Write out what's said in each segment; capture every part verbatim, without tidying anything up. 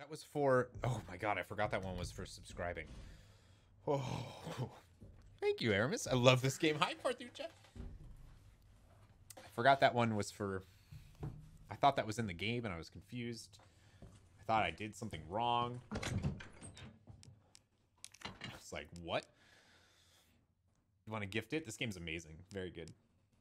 that was for... Oh my god, I forgot that one was for subscribing. Oh, thank you, Aramis. I love this game. Hi, Parthucha. I forgot that one was for... I thought that was in the game and I was confused. I thought I did something wrong. I was like, what? You want to gift it? This game's amazing. Very good.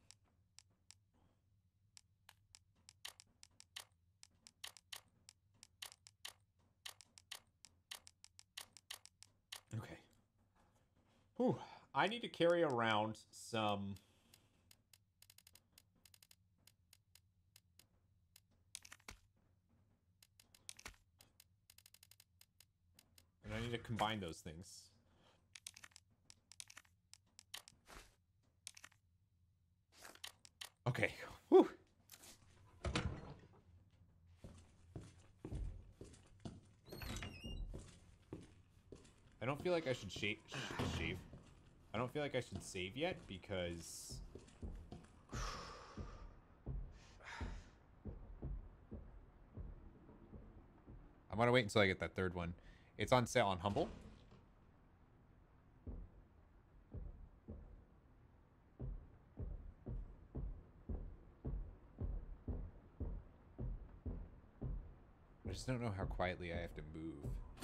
Okay. Whew. I need to carry around some... And I need to combine those things. Okay. Whew. I don't feel like I should shave, shave. I don't feel like I should save yet because... I want to wait until I get that third one. It's on sale on Humble. I just don't know how quietly I have to move.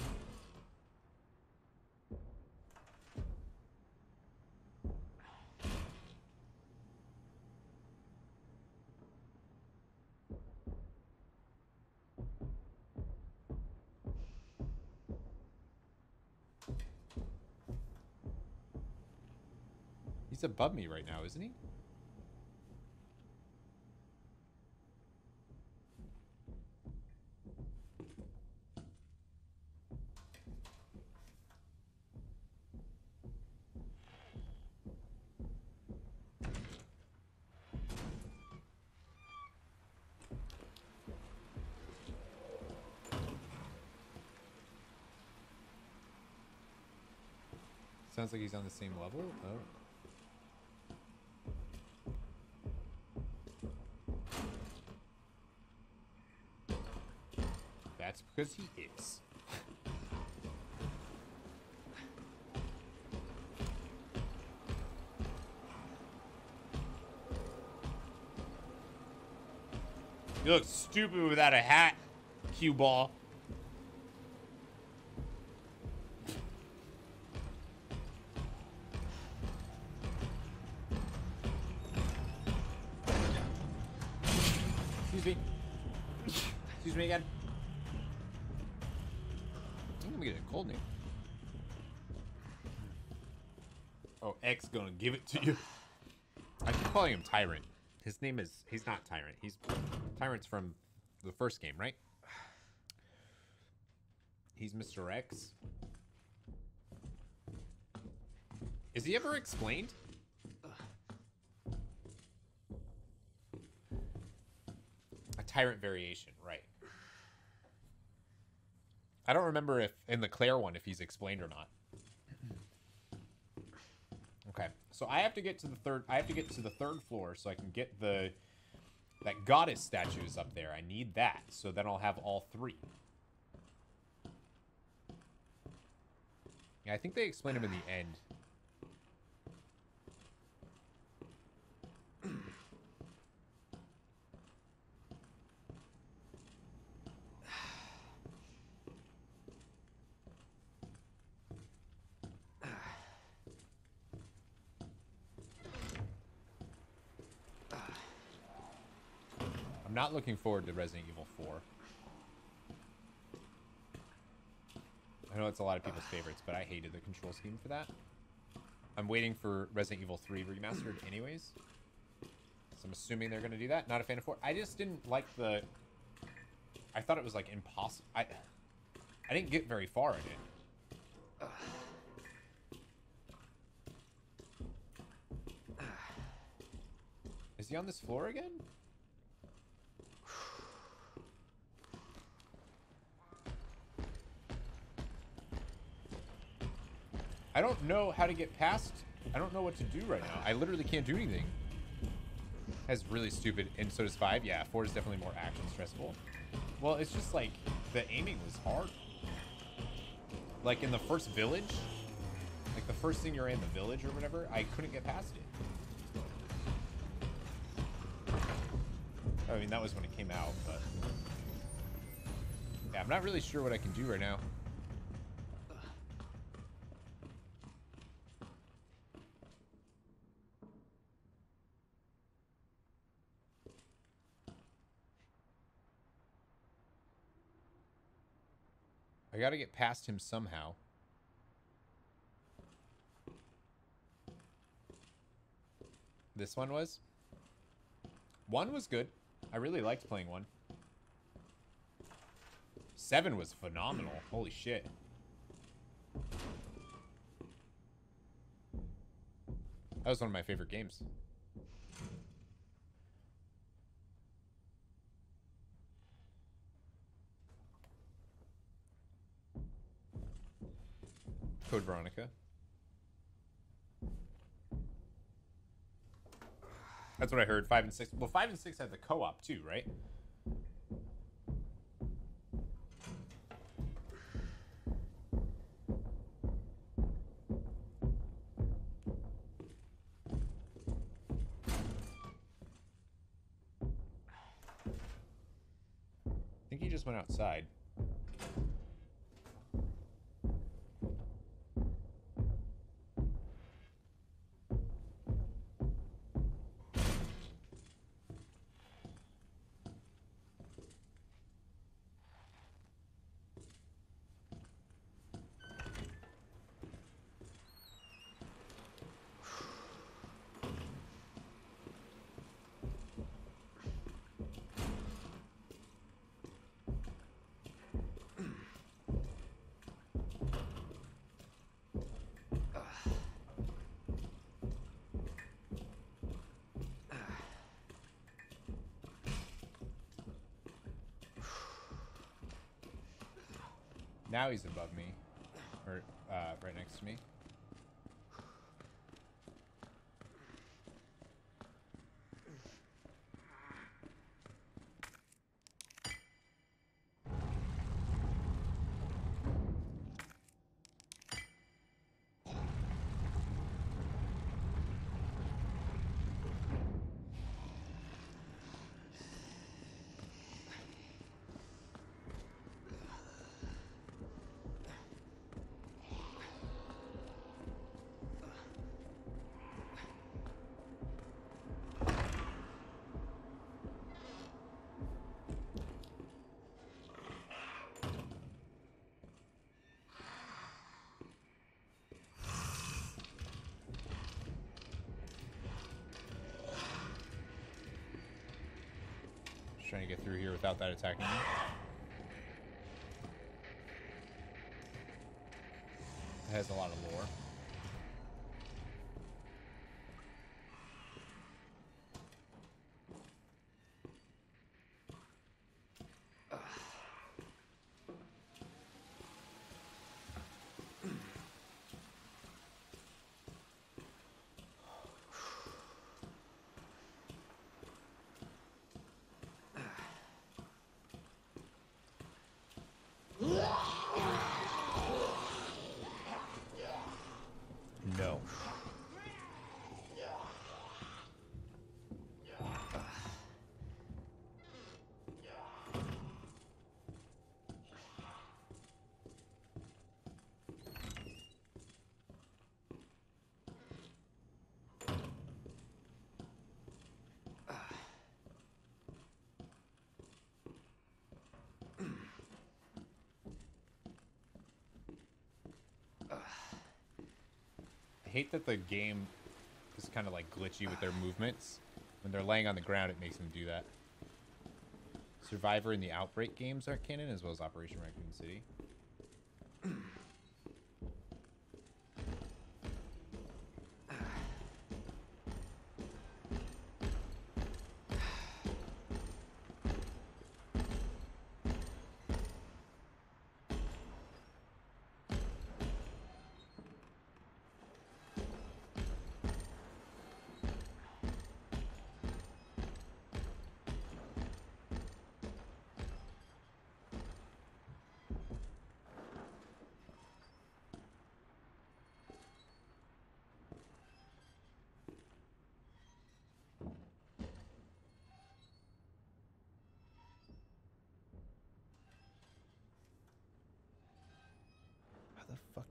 He's above me right now, isn't he? Sounds like he's on the same level. Oh. That's because he is. You look stupid without a hat, cue ball. Excuse me. Excuse me again. I'm gonna get a cold name. Oh, X gonna give it to you. I keep calling him Tyrant. His name is... He's not Tyrant. He's... Tyrant's from the first game, right? He's Mister X. Is he ever explained? A Tyrant variation, right. I don't remember if in the Claire one if he's explained or not. Okay, so I have to get to the third. I have to get to the third floor so I can get the that goddess statues up there. I need that, so then I'll have all three. Yeah, I think they explain them in the end. I'm not looking forward to Resident Evil four. I know it's a lot of people's favorites, but I hated the control scheme for that. I'm waiting for Resident Evil three remastered anyways. So I'm assuming they're going to do that. Not a fan of four. I just didn't like the... I thought it was like impossible. I, I didn't get very far in it. Is he on this floor again? I don't know how to get past... I don't know what to do right now. I literally can't do anything. That's really stupid. And so does five. Yeah, four is definitely more action stressful. Well, it's just like... the aiming was hard. Like in the first village, like the first thing you're in the village or whatever, I couldn't get past it. I mean, that was when it came out, but yeah, I'm not really sure what I can do right now. I gotta get past him somehow. This one was? One was good. I really liked playing one. Seven was phenomenal. Holy shit. That was one of my favorite games. Code Veronica. That's what I heard. Five and six. Well, five and six had the co-op too, right? I think he just went outside. Now he's above me, or uh, right next to me. Trying to get through here without that attacking me. It has a lot of lore. No. I hate that the game is kind of like glitchy with their movements. When they're laying on the ground, it makes them do that. Survivor and the Outbreak games aren't canon, as well as Operation Raccoon City.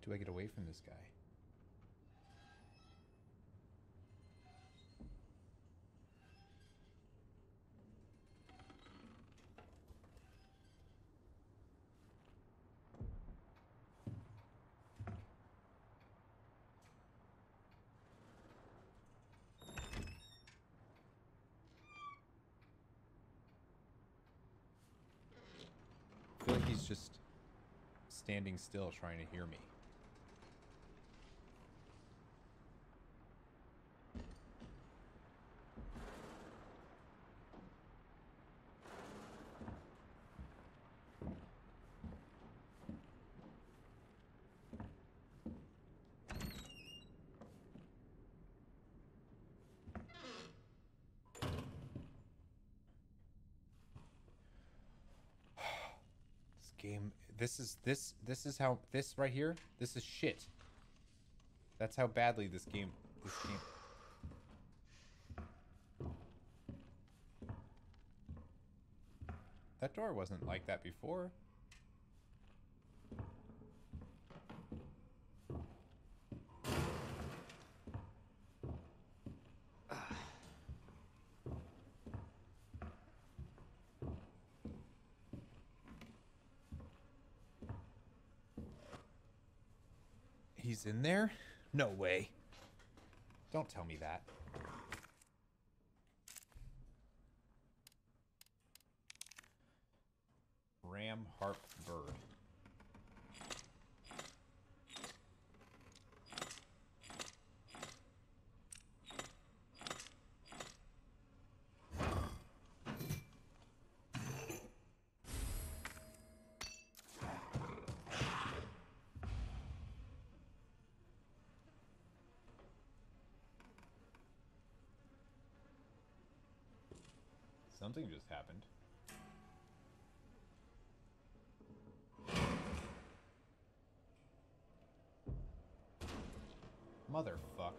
do I get away from this guy? I feel like he's just standing still trying to hear me. Game this is this this is how this right here this is shit. That's how badly this game this game that door wasn't like that before. He's in there? No way. Don't tell me that. Ram harp bird. Something just happened. Motherfuck.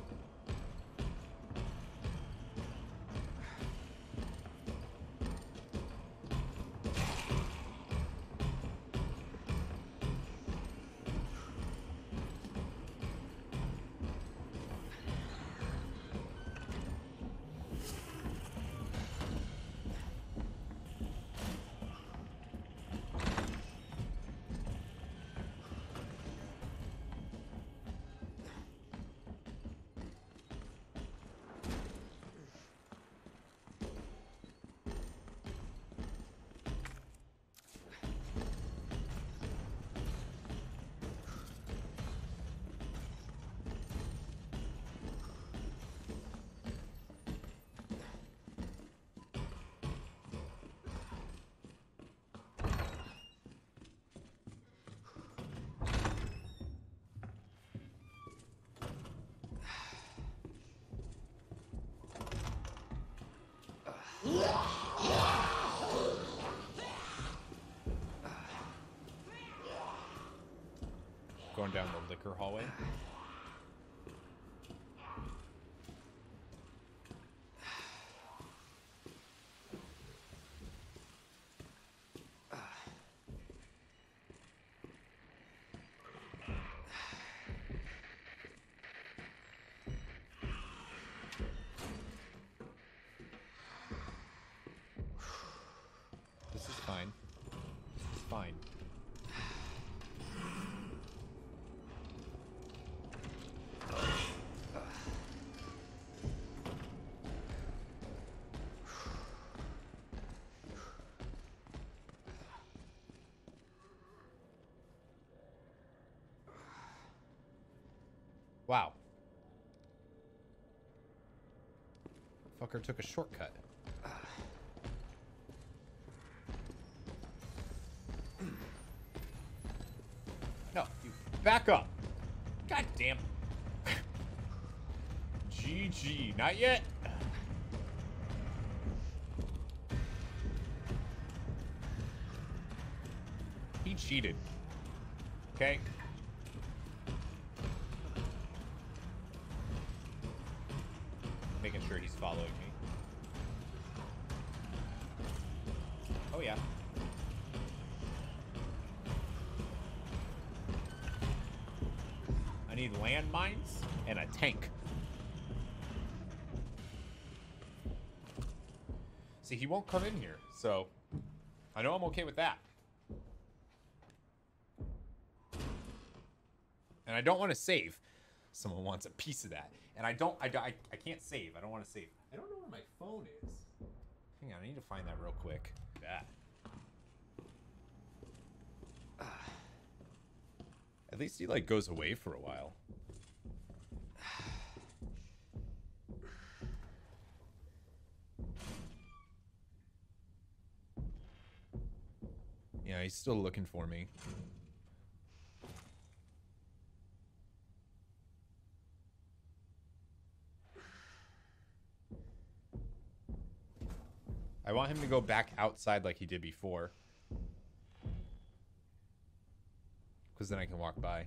Going down the liquor hallway. This is fine. This is fine. Wow. Fucker took a shortcut. No, you back up. God damn. G G, not yet. He cheated. Okay. Making sure he's following me. Oh yeah. need landmines and a tank. See, he won't come in here, so I know I'm okay with that. And I don't want to save. Someone wants a piece of that. And I don't, I, I, I can't save. I don't want to save. I don't know where my phone is. Hang on, I need to find that real quick. That. At least he, like, goes away for a while. Yeah, he's still looking for me. I want him to go back outside like he did before. Because then I can walk by.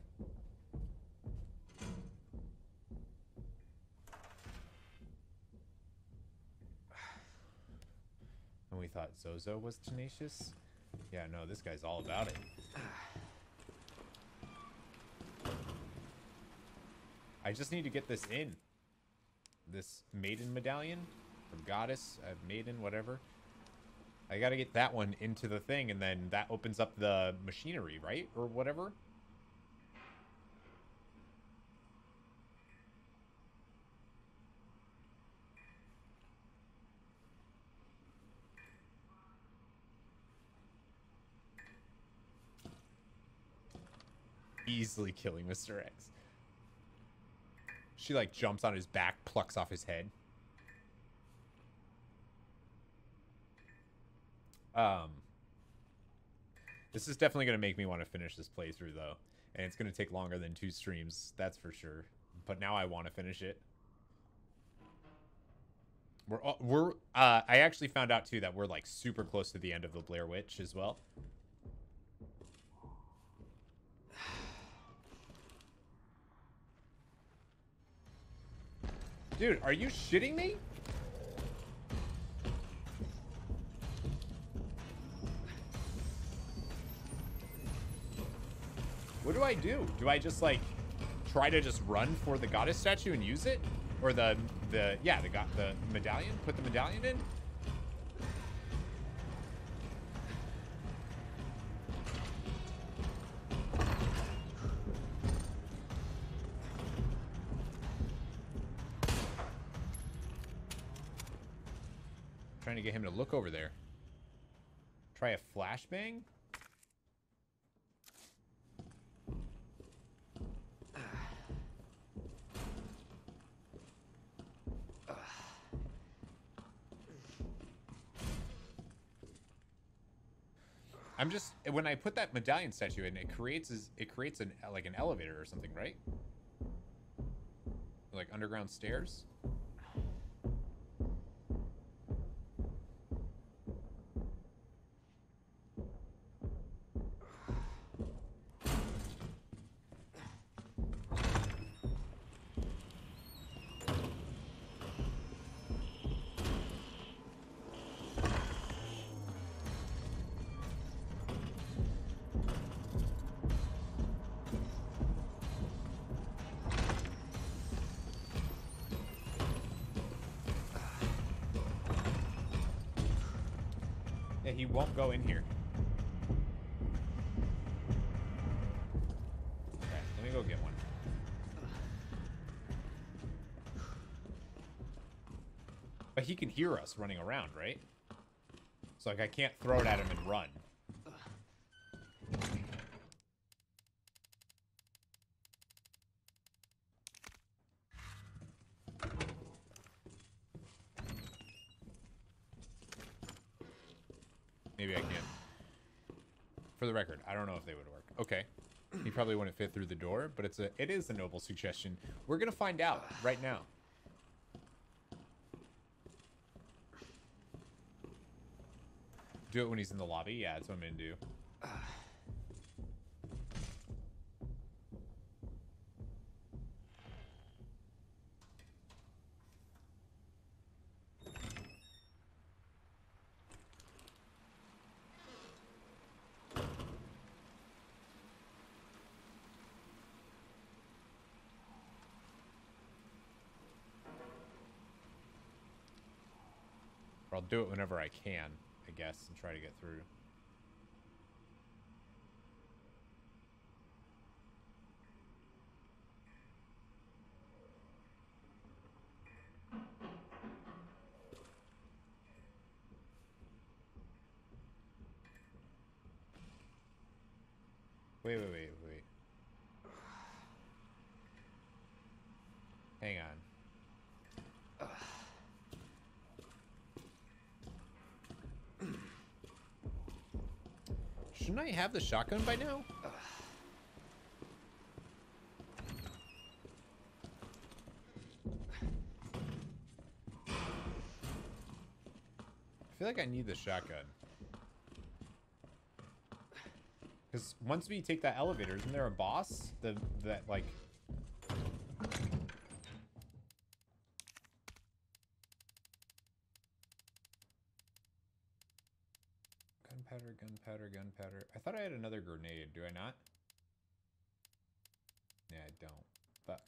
And we thought Zozo was tenacious. Yeah, no, this guy's all about it. I just need to get this in. This maiden medallion. Or goddess, uh, maiden, whatever. I gotta get that one into the thing, and then that opens up the machinery, right? Or whatever. Easily killing Mister X. She, like, jumps on his back, plucks off his head. Um, this is definitely going to make me want to finish this playthrough, though. And it's going to take longer than two streams, that's for sure. But now I want to finish it. We're, we're uh, I actually found out, too, that we're, like, super close to the end of the Blair Witch as well. Dude, are you shitting me? What do I do? Do I just, like, try to just run for the goddess statue and use it? Or the, the, yeah, the, the medallion? Put the medallion in? Trying to get him to look over there. Try a flashbang? I'm just, when I put that medallion statue in, it creates it creates an like an elevator or something, right? Like underground stairs. He won't go in here. Okay, let me go get one. But he can hear us running around, right? So, like, I can't throw it at him and run. Maybe I can. For the record, I don't know if they would work. Okay. He probably wouldn't fit through the door, but it's a it is a noble suggestion. We're gonna find out right now. Do it when he's in the lobby? Yeah, that's what I'm gonna do. Or I'll do it whenever I can, I guess, and try to get through. Wait, wait, wait, wait. Hang on. Shouldn't I have the shotgun by now? I feel like I need the shotgun. Because once we take that elevator, isn't there a boss? The that like gunpowder, gunpowder, gunpowder. I thought I had another grenade. Do I not? Yeah, I don't. Fuck.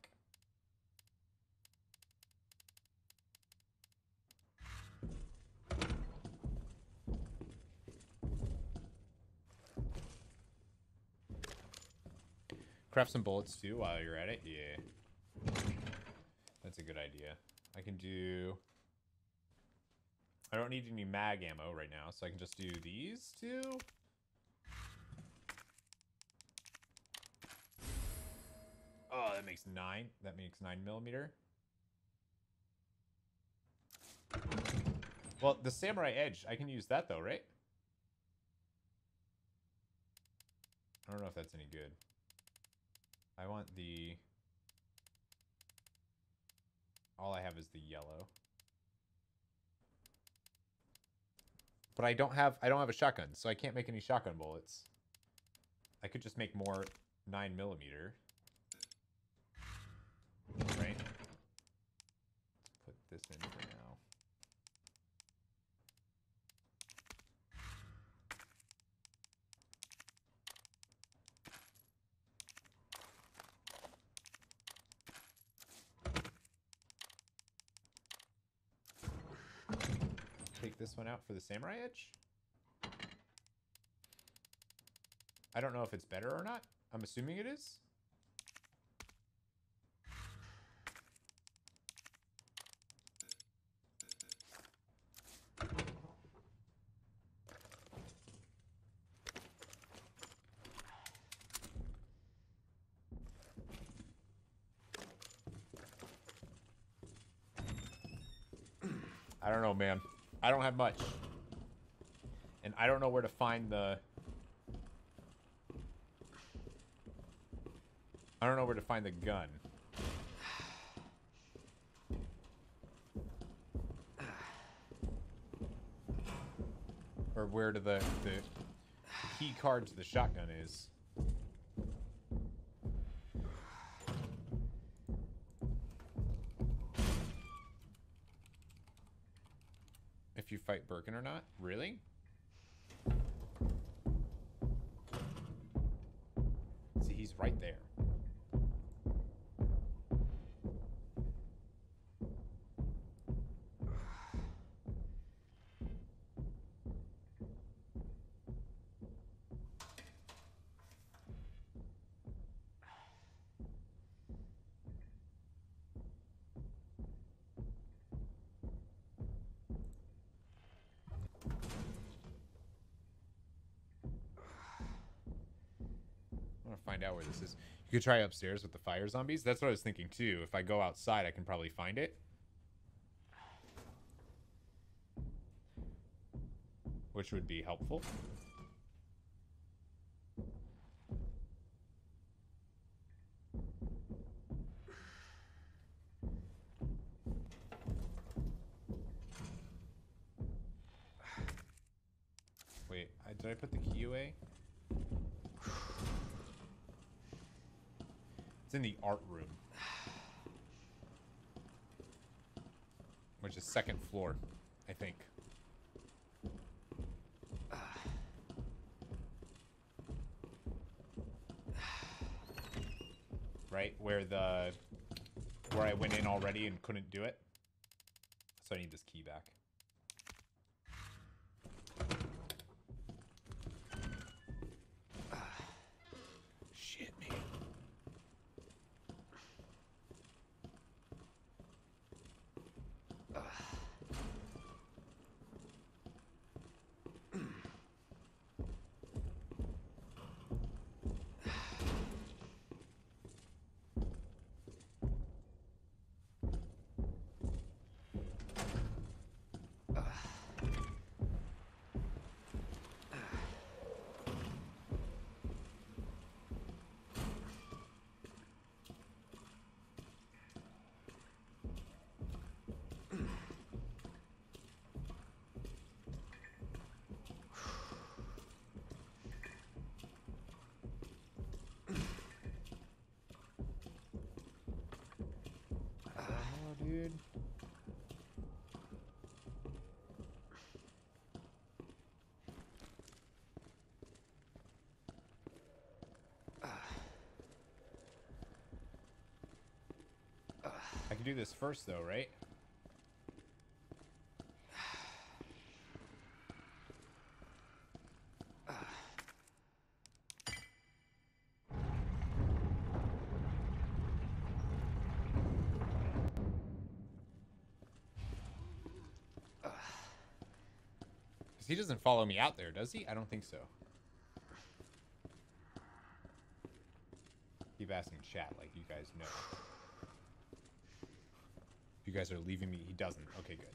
Craft some bullets too while you're at it. Yeah. That's a good idea. I can do... I don't need any mag ammo right now, so I can just do these two. Oh, that makes nine. That makes nine millimeter. Well, the Samurai Edge, I can use that though, right? I don't know if that's any good. I want the... All I have is the yellow. But I don't have I don't have a shotgun, so I can't make any shotgun bullets. I could just make more nine millimeter. Right? Put this in for now. Take this one out for the Samurai Edge. I don't know if it's better or not. I'm assuming it is. I don't know, man. I don't have much. And I don't know where to find the... I don't know where to find the gun. Or where to the, the key card to the shotgun is. If you fight Birkin or not? Really? See, he's right there. Find out where this is. You could try upstairs with the fire zombies. That's what I was thinking too. If I go outside, I can probably find it. Which would be helpful. Wait, I, did I put the key away? It's in the art room. Which is second floor, I think. Right? Where the... Where I went in already and couldn't do it. So I need this key back. can do this first, though, right? Because he doesn't follow me out there, does he? I don't think so. Keep asking chat like you guys know. If you guys are leaving me, he doesn't. Okay, good.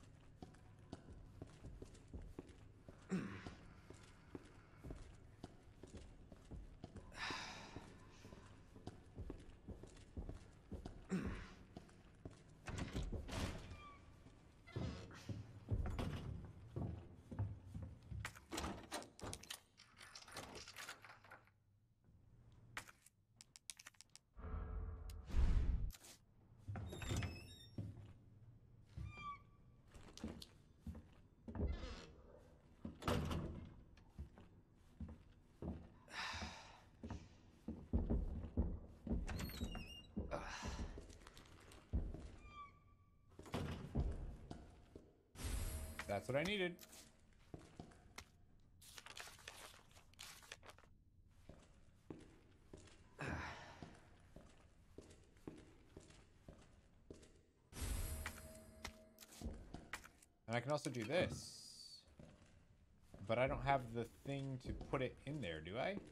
That's what I needed. And I can also do this. But I don't have the thing to put it in there, do I?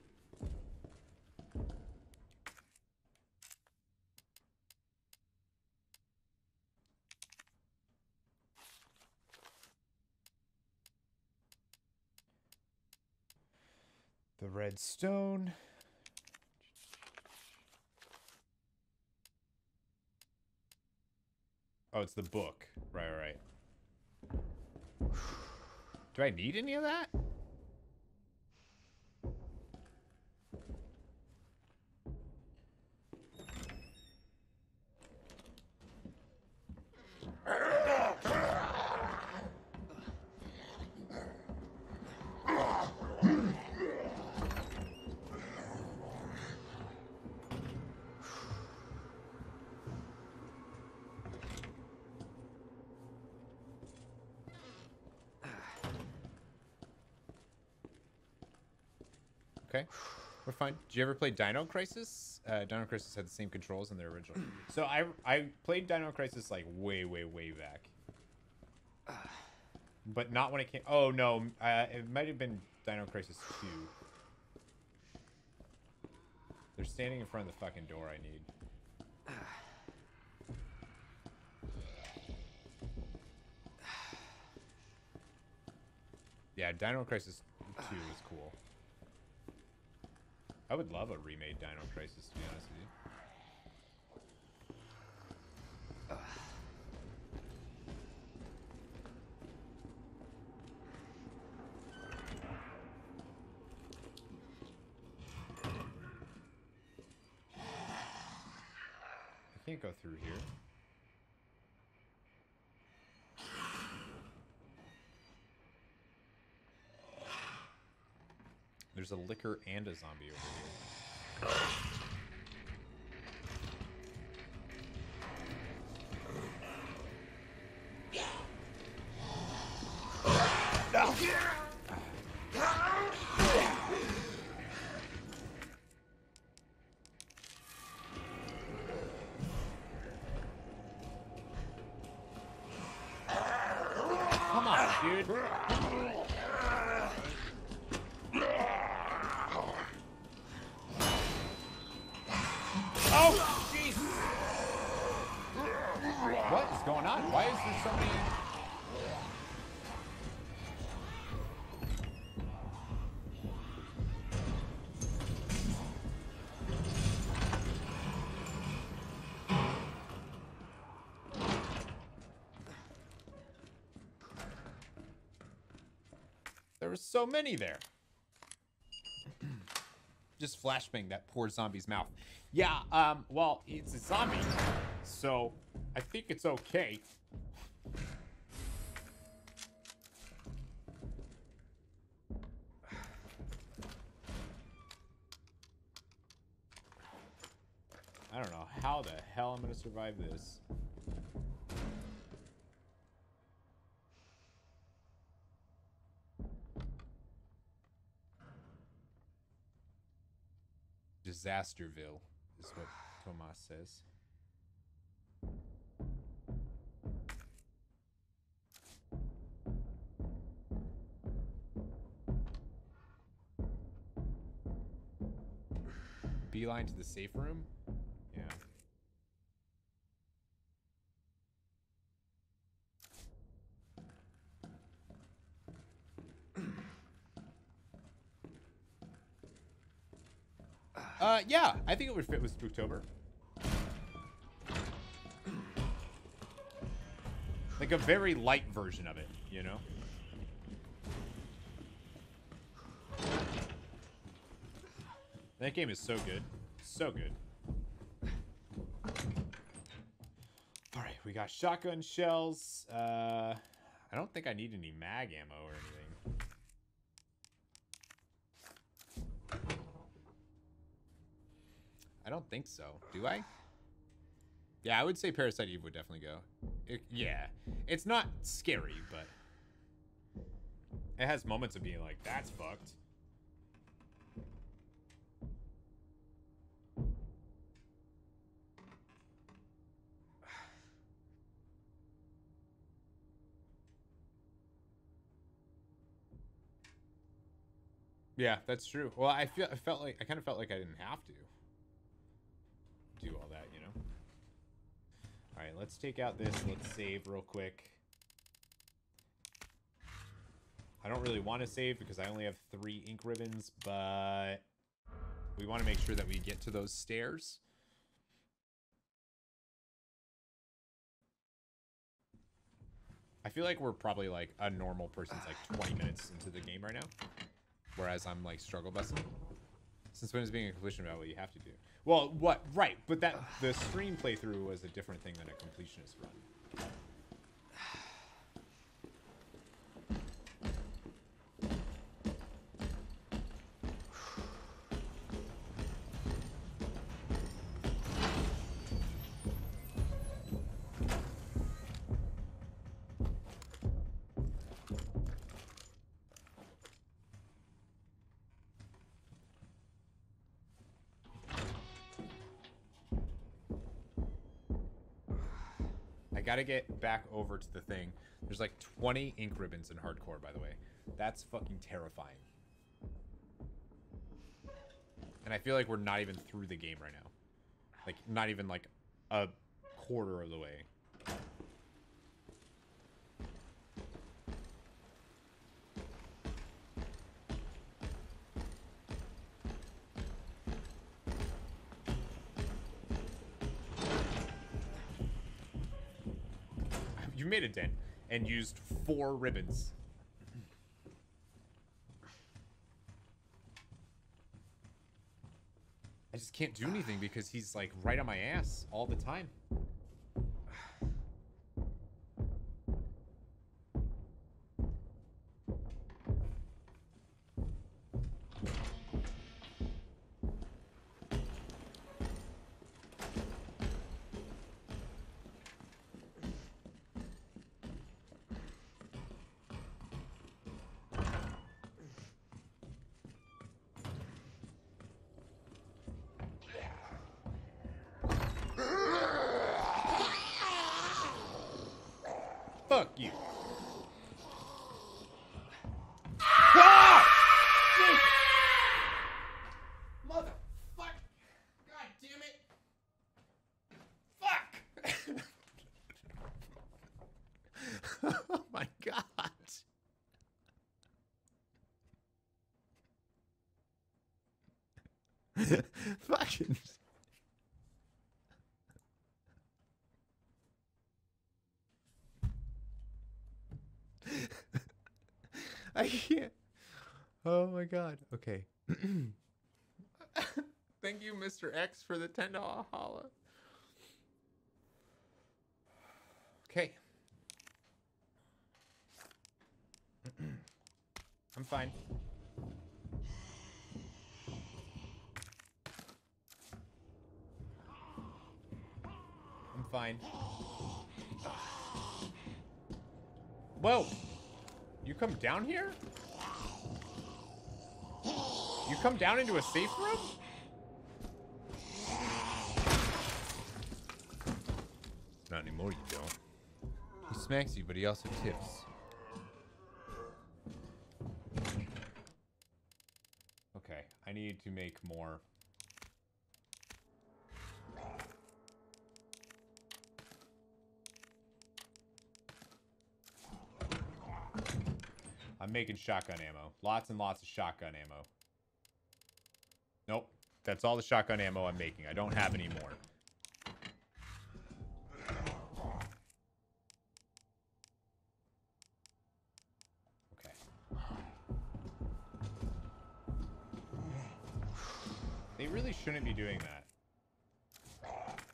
The red stone. Oh, it's the book. Right, right. Do I need any of that? Okay, we're fine. Did you ever play Dino Crisis? Uh, Dino Crisis had the same controls in their original. So I I played Dino Crisis like way, way, way back. But not when it came... Oh, no. Uh, it might have been Dino Crisis two. They're standing in front of the fucking door I need. Yeah, Dino Crisis two is cool. I would love a remade Dino Crisis, to be honest with you. I can't go through here. There's a liquor and a zombie over here. Come on, dude. Oh, jeez. What is going on? Why is there so many... There were so many there. Just flashbang that poor zombie's mouth. Yeah, um, well, it's a zombie, so I think it's okay. I don't know how the hell I'm gonna survive this. Disasterville is what Tomas says. Beeline to the safe room? Yeah. Uh, yeah, I think it would fit with Spooktober. Like a very light version of it, you know? That game is so good. So good. Alright, we got shotgun shells. Uh, I don't think I need any mag ammo or anything. I don't think so. Do I? Yeah, I would say Parasite Eve would definitely go. It, yeah. It's not scary, but it has moments of being like, that's fucked. Yeah, that's true. Well, I feel I felt like I kind of felt like I didn't have to do all that, you know. All right, let's take out this. Let's save real quick. I don't really want to save because I only have three ink ribbons, but we want to make sure that we get to those stairs. I feel like we're probably like a normal person's like twenty minutes into the game right now. Whereas I'm like struggle busting. Since when is being a completion about what you have to do? Well, what? Right, but that the stream playthrough was a different thing than a completionist run. I gotta get back over to the thing. There's like twenty ink ribbons in hardcore, by the way. That's fucking terrifying. And I feel like we're not even through the game right now. Like, not even like a quarter of the way. You made a dent and used four ribbons. I just can't do anything because he's like right on my ass all the time. Fuck you. Ah! Motherfuck. God damn it. Fuck. Oh my god. Fucking. I can't. Oh my god. Okay. Thank you, Mister X, for the ten dollar holla. Okay. I'm fine. fine. Whoa! You come down here? You come down into a safe room? Not anymore, you don't. He smacks you, but he also tips. Okay, I need to make more. I'm making shotgun ammo. Lots and lots of shotgun ammo. Nope. That's all the shotgun ammo I'm making. I don't have any more. Okay. They really shouldn't be doing that.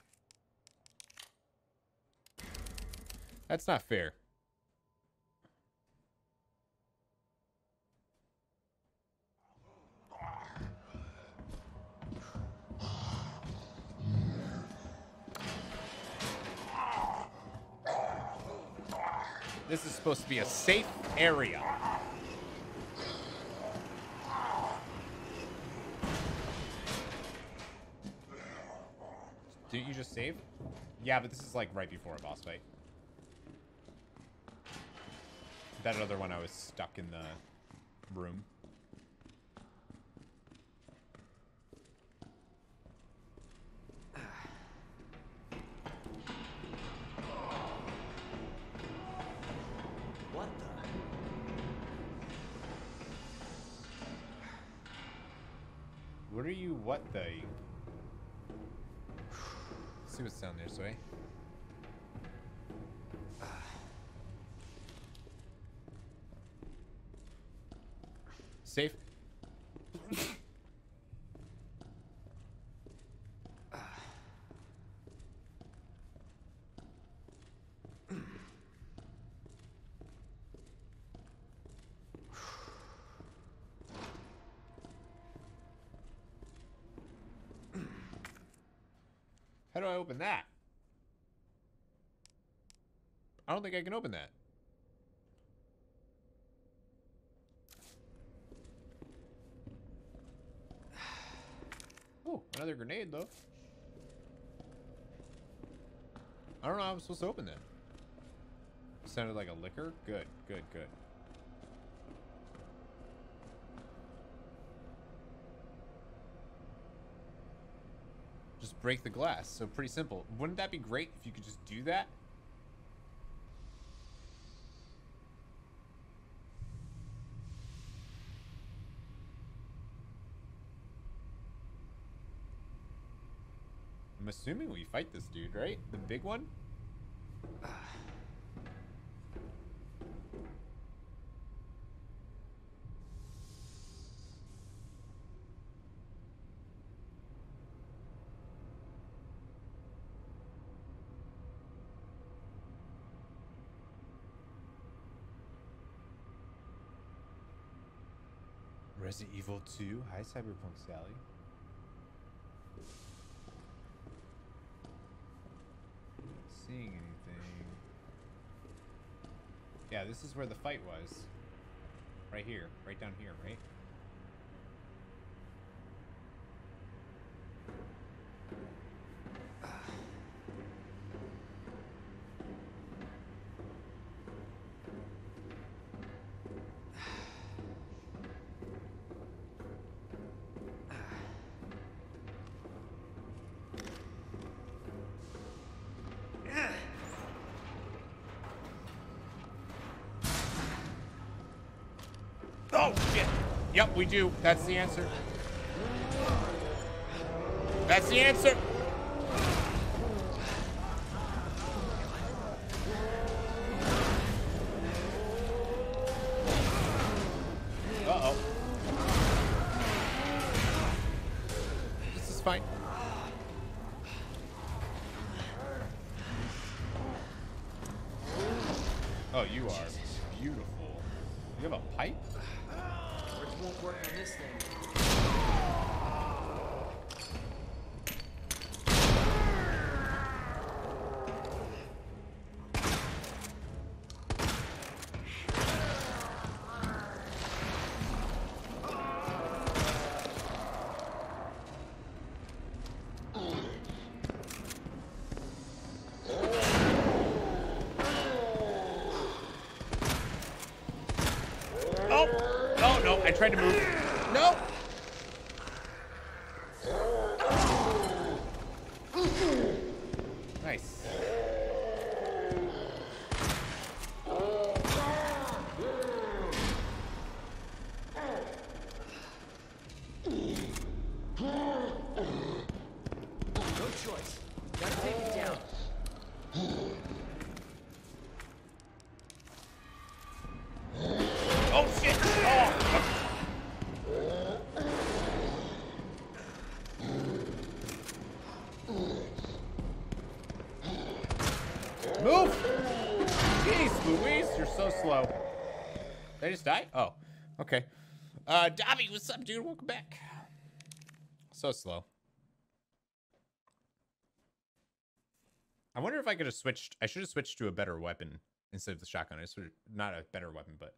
That's not fair. This is supposed to be a safe area. Didn't you just save? Yeah, but this is like right before a boss fight. That other one I was stuck in the room. What are you, what the? Let's see what's down this way. Safe. How do I open that? I don't think I can open that. Oh, another grenade though. I don't know how I'm supposed to open that. Sounded like a liquor. Good, good, good. Just break the glass. So pretty simple. Wouldn't that be great if you could just do that? I'm assuming we fight this dude, right? The big one? Resident Evil two. Hi, Cyberpunk Sally. Not seeing anything. Yeah, this is where the fight was. Right here. Right down here, right? Oh, shit. Yep, we do. That's the answer. That's the answer. Uh-oh. This is fine. Oh, you are beautiful. You have a pipe? It won't work on this thing. I tried to move. No. Nice. No choice. Gotta take it down. Oh shit! Oh! Move! Jeez Louise, you're so slow. Did I just die? Oh, okay. Uh, Dobby, what's up, dude? Welcome back. So slow. I wonder if I could have switched. I should have switched to a better weapon instead of the shotgun. I sort of, not a better weapon, but.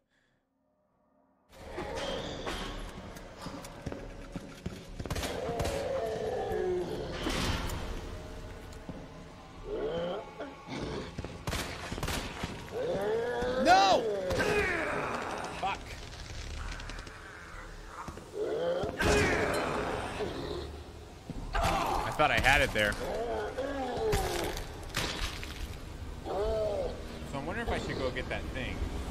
No! Fuck. I thought I had it there. So I'm wondering if I should go get that thing.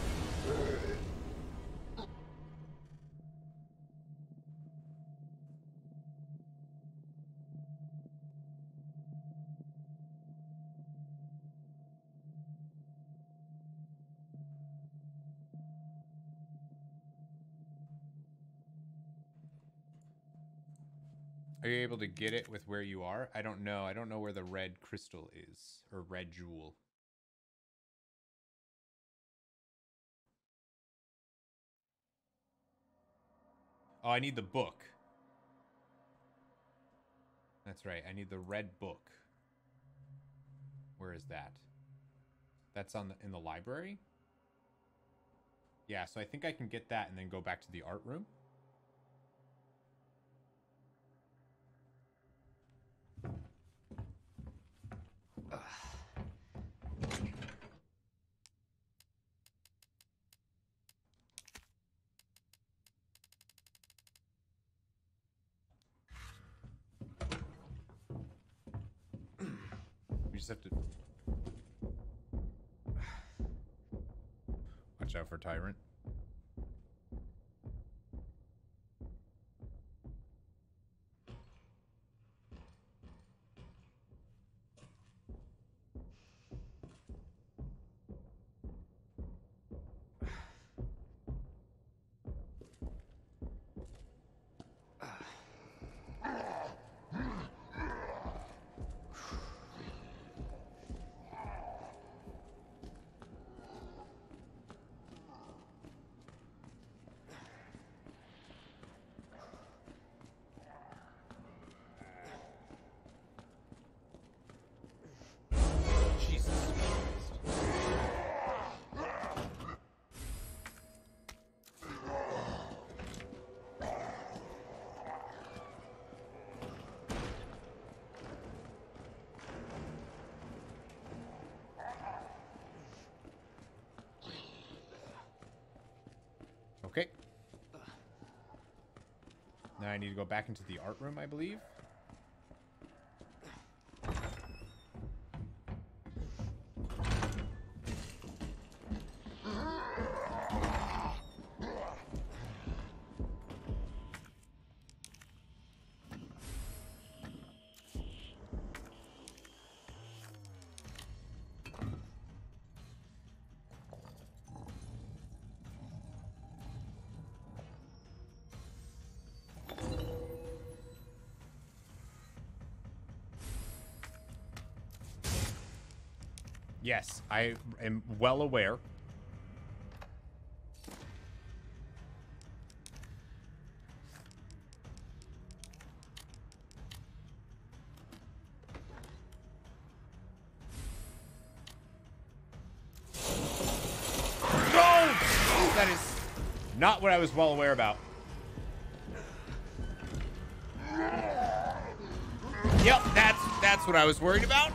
Are you able to get it with where you are? I don't know. I don't know where the red crystal is, or red jewel. Oh, I need the book. That's right. I need the red book. Where is that? That's on the, in the library? Yeah, so I think I can get that and then go back to the art room. We just have to watch out for Tyrant. Okay. Now I need to go back into the art room, I believe. Yes, I am well aware. No! That is not what I was well aware about. Yep, that's that's what I was worried about.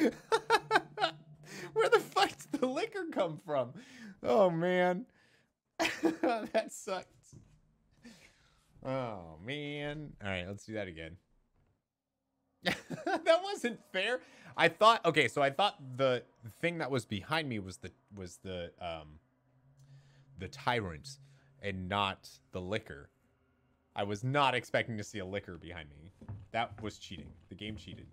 Where the fuck did the liquor come from? Oh man. That sucked. Oh, man. All right, let's do that again. That wasn't fair. I thought, okay, so I thought the thing that was behind me was the was the um the tyrant and not the liquor. I was not expecting to see a liquor behind me. That was cheating. The game cheated.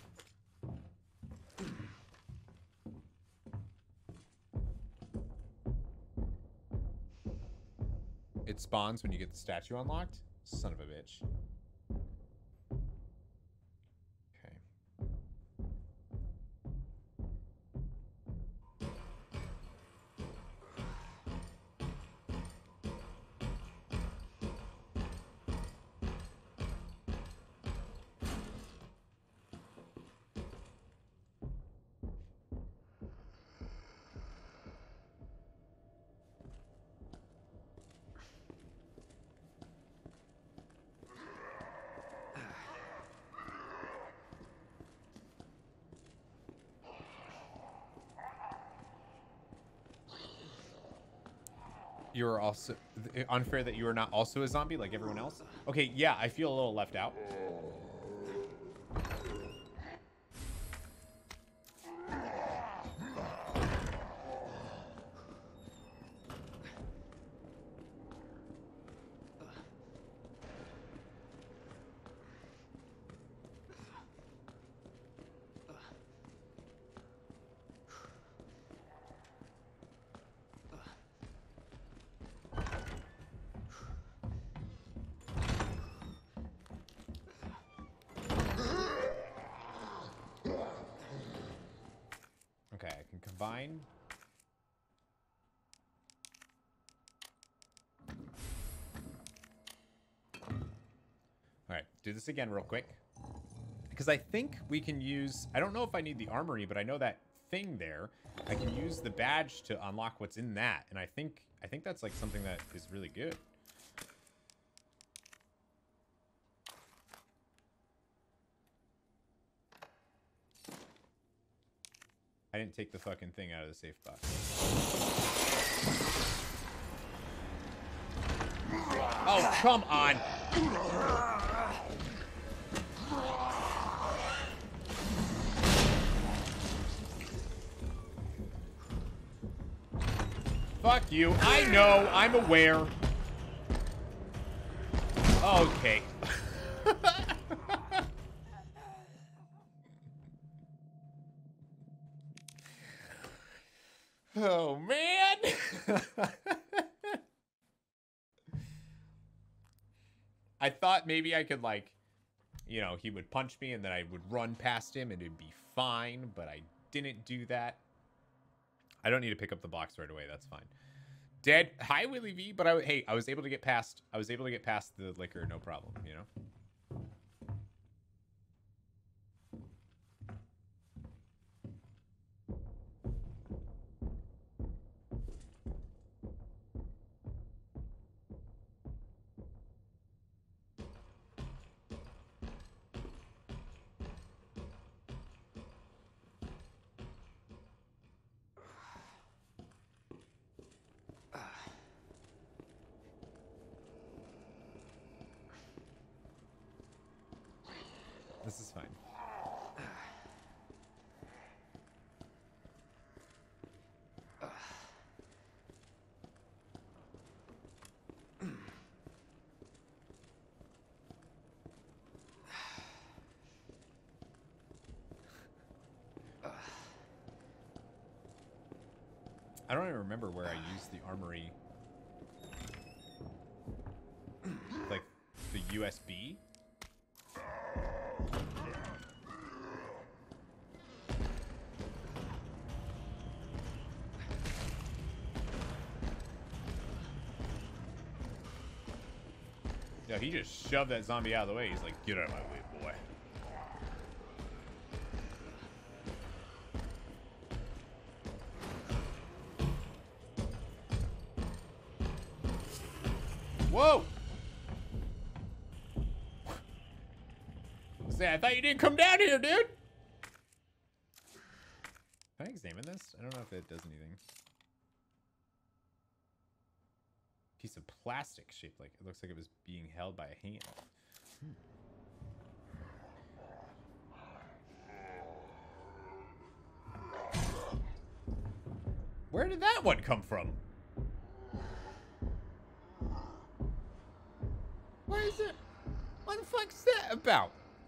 It spawns when you get the statue unlocked? Son of a bitch. Okay. You're also unfair that you are not also a zombie like everyone else. Okay, yeah, I feel a little left out. Okay, I can combine. All right, do this again real quick. Because I think we can use, I don't know if I need the armory, but I know that thing there, I can use the badge to unlock what's in that. And I think, I think that's like something that is really good. I didn't take the fucking thing out of the safe box. Oh, come on. Fuck you. I know. I'm aware. Okay. Oh, man. I thought maybe I could, like, you know, he would punch me and then I would run past him and it'd be fine, but I didn't do that. I don't need to pick up the box right away. That's fine. Dead. Hi, Willie V. But I, hey, I was able to get past, I was able to get past the liquor. No problem, you know? This is fine. I don't even remember where I used the armory. Like the U S B? Yeah, he just shoved that zombie out of the way. He's like, get out of my way, boy. Whoa! Say, I thought you didn't come down here, dude! Can I examine this? I don't know if it does anything. piece of plastic shaped like it looks like it was being held by a hand. Hmm. Where did that one come from? Why is it? What the fuck's that about?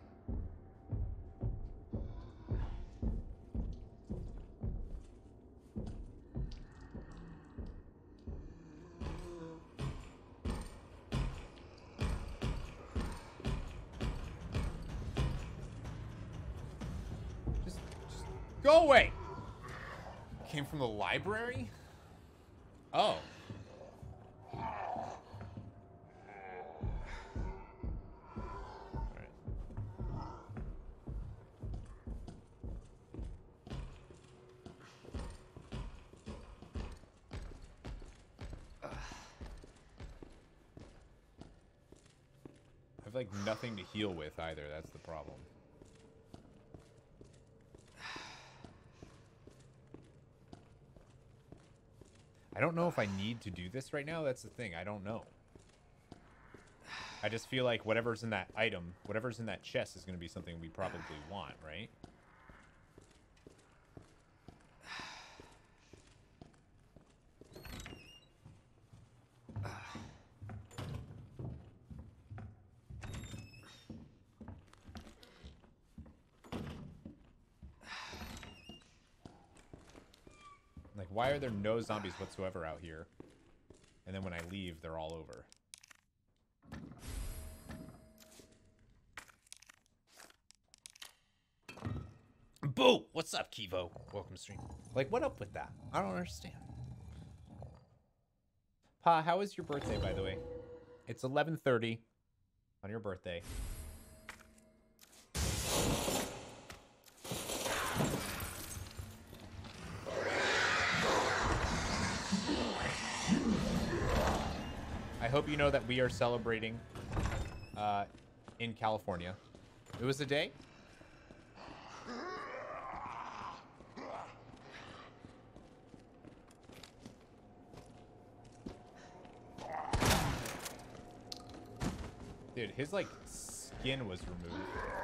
Just, just go away. Came from the library? Oh. Like nothing to heal with either. That's the problem. I don't know if I need to do this right now. That's the thing. I don't know. I just feel like whatever's in that item, whatever's in that chest is going to be something we probably want, right? Like, why are there no zombies whatsoever out here? And then when I leave, they're all over. Boo! What's up, Kivo? Welcome to stream. Like, what up with that? I don't understand. Pa, how was your birthday, by the way? It's eleven thirty on your birthday. I hope you know that we are celebrating uh, in California. It was a day. Dude, his like skin was removed.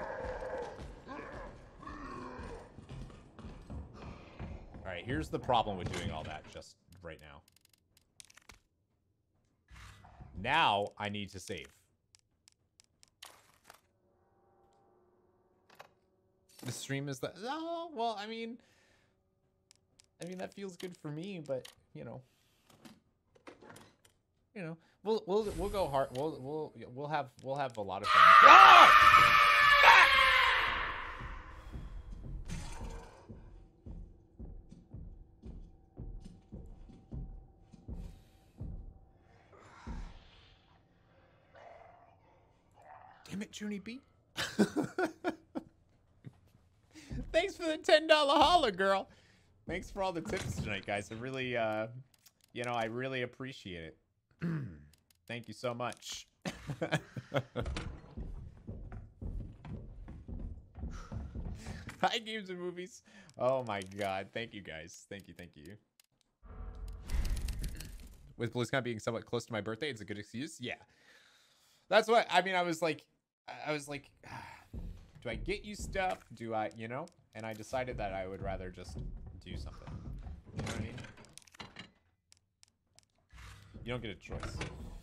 All right, here's the problem with doing all that just right now. Now I need to save. The stream is the oh well. I mean, I mean that feels good for me, but you know, you know, we'll we'll we'll go hard. We'll we'll we'll have we'll have a lot of fun. Ah! Damn it, Junie B. Thanks for the ten dollar holler, girl. Thanks for all the tips tonight, guys. I really, uh, you know, I really appreciate it. Thank you so much. Hi, games and movies. Oh my god. Thank you, guys. Thank you, thank you. With BlizzCon being somewhat close to my birthday, it's a good excuse. Yeah. That's what, I mean, I was like, I was like, do I get you stuff? Do I, you know? And I decided that I would rather just do something. You know what I mean? You don't get a choice.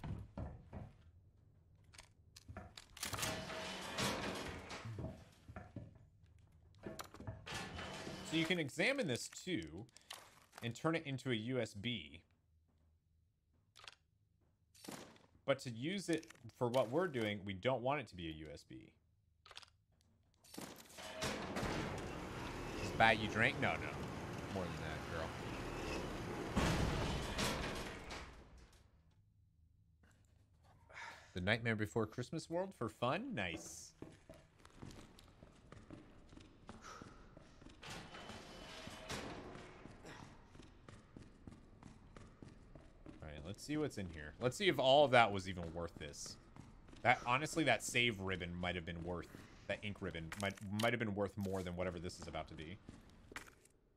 So you can examine this too and turn it into a U S B. But to use it for what we're doing, we don't want it to be a U S B. Just buy you drink? No, no. More than that, girl. The Nightmare Before Christmas world for fun? Nice. Let's see what's in here. Let's see if all of that was even worth this. That honestly, that save ribbon might have been worth, that ink ribbon might might have been worth more than whatever this is about to be.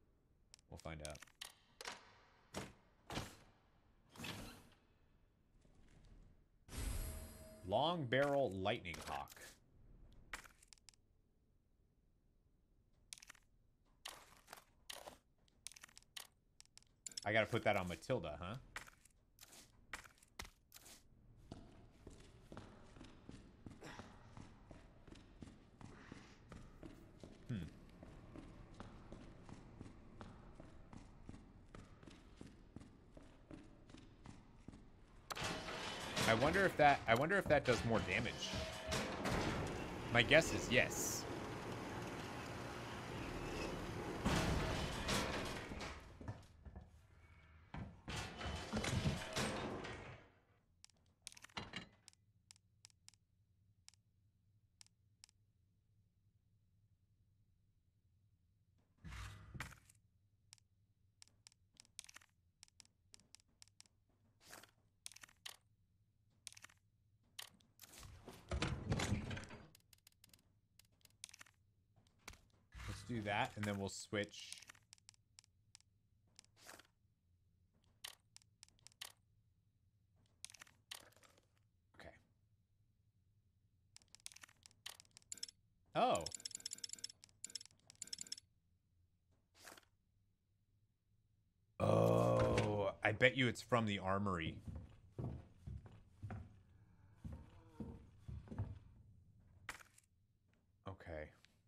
We'll find out. Long barrel lightning hawk. I gotta put that on Matilda, huh? Hmm. I wonder if that I wonder if that does more damage. My guess is yes. Do that, and then we'll switch. Okay. Oh. Oh, I bet you it's from the armory. Okay.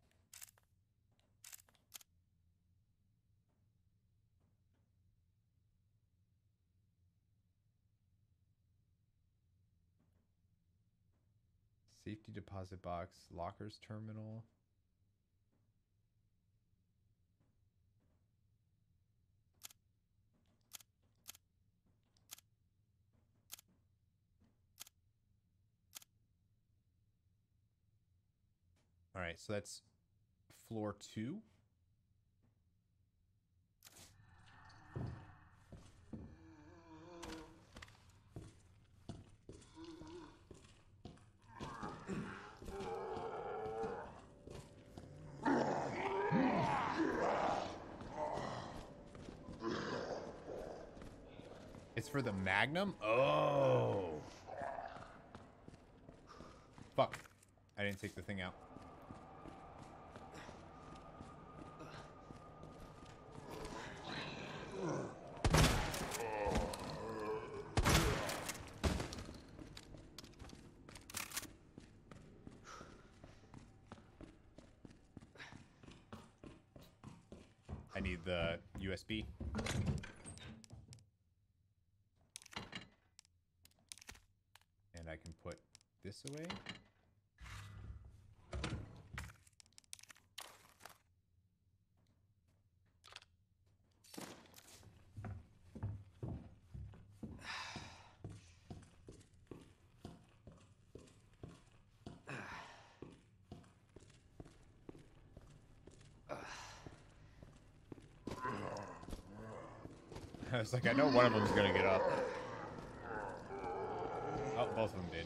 Safety deposit box, lockers terminal. All right, so that's floor two. It's for the Magnum? Oh. Fuck. I didn't take the thing out. I need the U S B. And I can put this away. I was like, I know one of them's gonna get up. Oh, both of them did.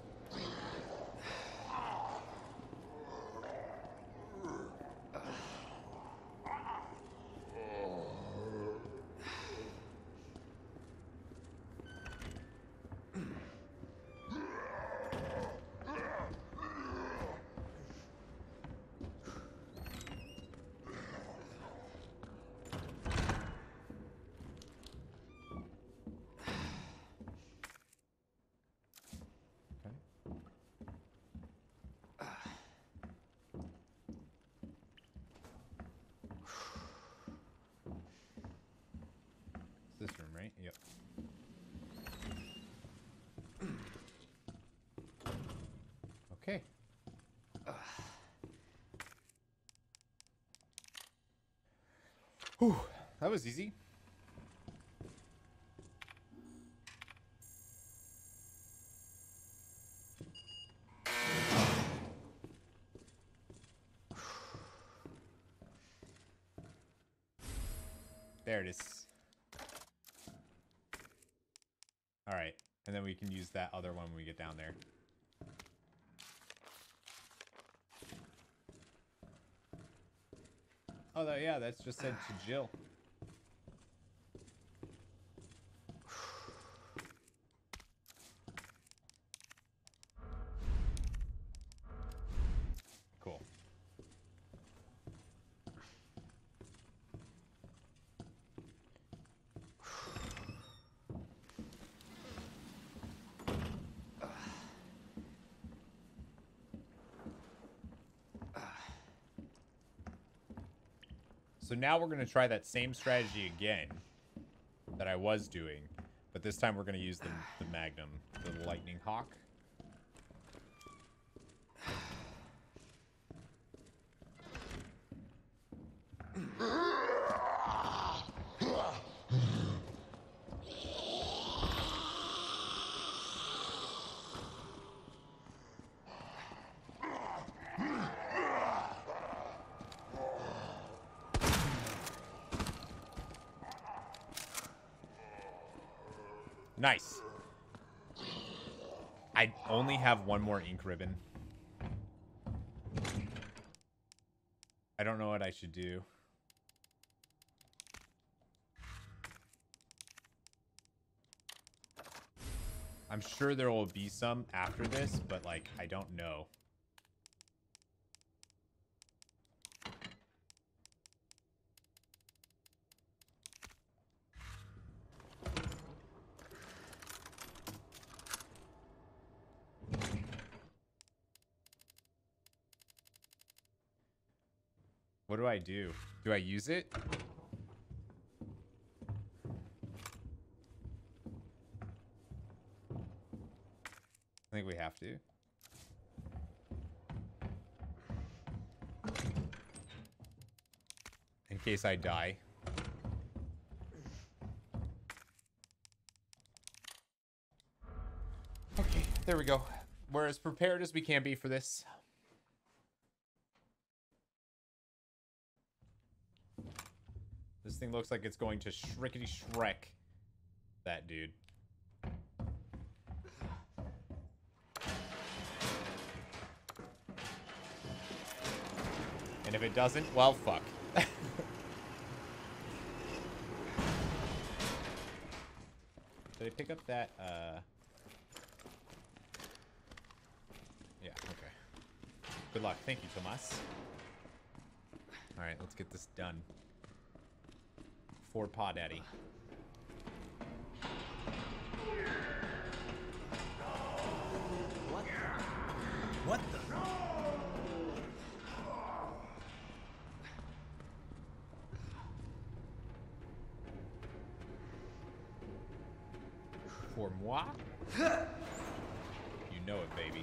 This room, right? Yep. Okay. Whew, that was easy. There it is. All right, and then we can use that other one when we get down there. Oh, that, yeah, that's just said to Jill. So now we're going to try that same strategy again that I was doing. But this time we're going to use the, the Magnum, the Lightning Hawk. Nice. I only have one more ink ribbon. I don't know what I should do. I'm sure there will be some after this, but like, I don't know. What do I do? Do I use it? I think we have to. In case I die. Okay, there we go. We're as prepared as we can be for this. This thing looks like it's going to shrickety shrek that dude. And if it doesn't, well, fuck. Did I pick up that, uh... yeah, okay. Good luck. Thank you, Tomas. Alright, let's get this done. For Paw Daddy. What the? What the? For moi? You know it, baby.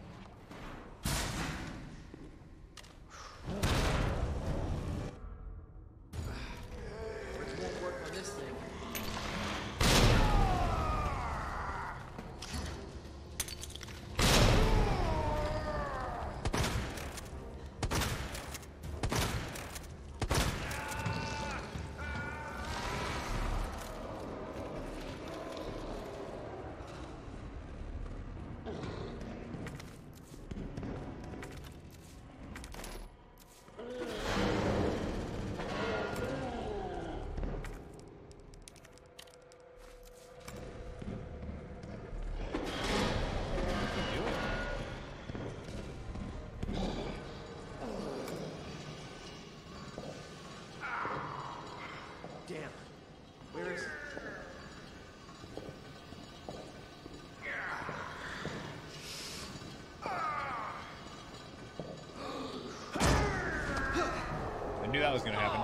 Knew that was gonna happen.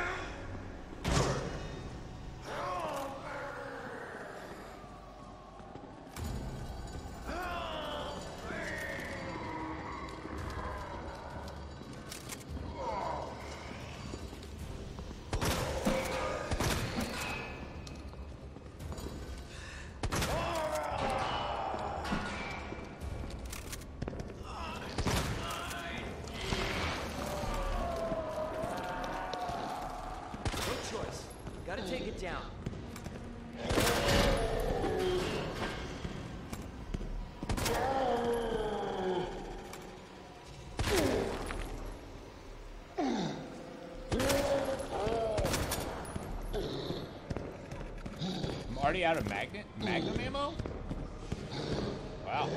Gotta take it down. I'm already out of magnet magnum ammo? Wow.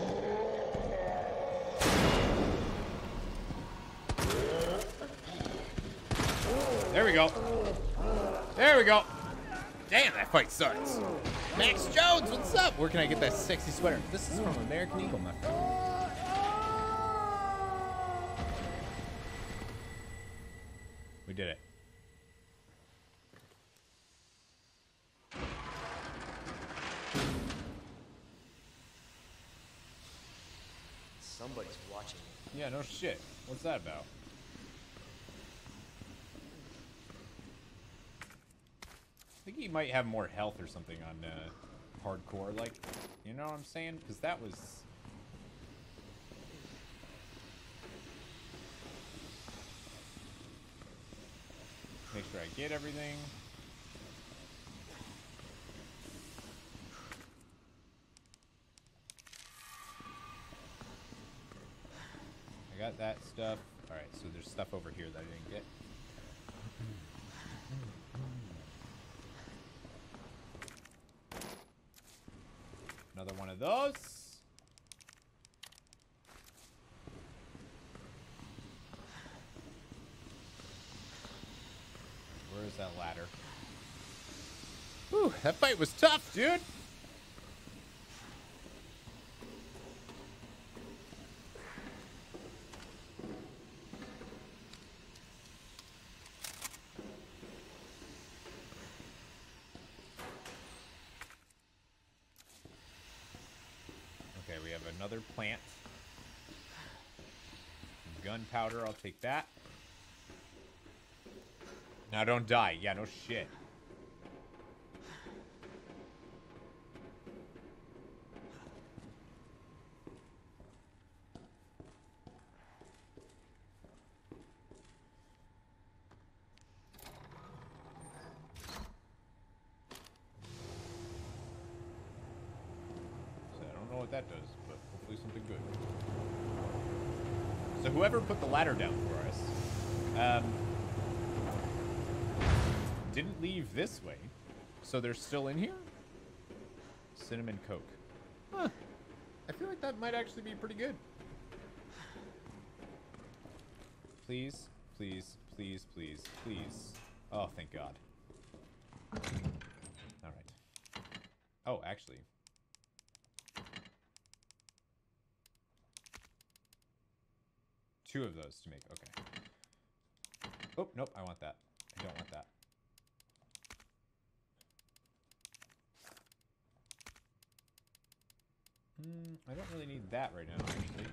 There we go. There we go. Damn, that fight sucks. Max Jones, what's up? Where can I get that sexy sweater? This is from American Eagle, my friend. We did it. Yeah, no shit. What's that about? I think he might have more health or something on uh, hardcore, like, you know what I'm saying? Because that was... Make sure I get everything. I got that stuff. Alright, so there's stuff over here that I didn't get. Another one of those. Where is that ladder? Whew, that fight was tough, dude. Okay, we have another plant. Gunpowder, I'll take that. Now don't die. Yeah, no shit. So I don't know what that does, but hopefully something good. So whoever put the ladder down for us, um, didn't leave this way. So they're still in here? Cinnamon Coke. Huh. I feel like that might actually be pretty good. Please, please, please, please, please. Oh, thank God. Alright. Oh, actually. Two of those to make. Okay. Oh, nope. I want that. I don't want that. Mm, I don't really need that right now, actually.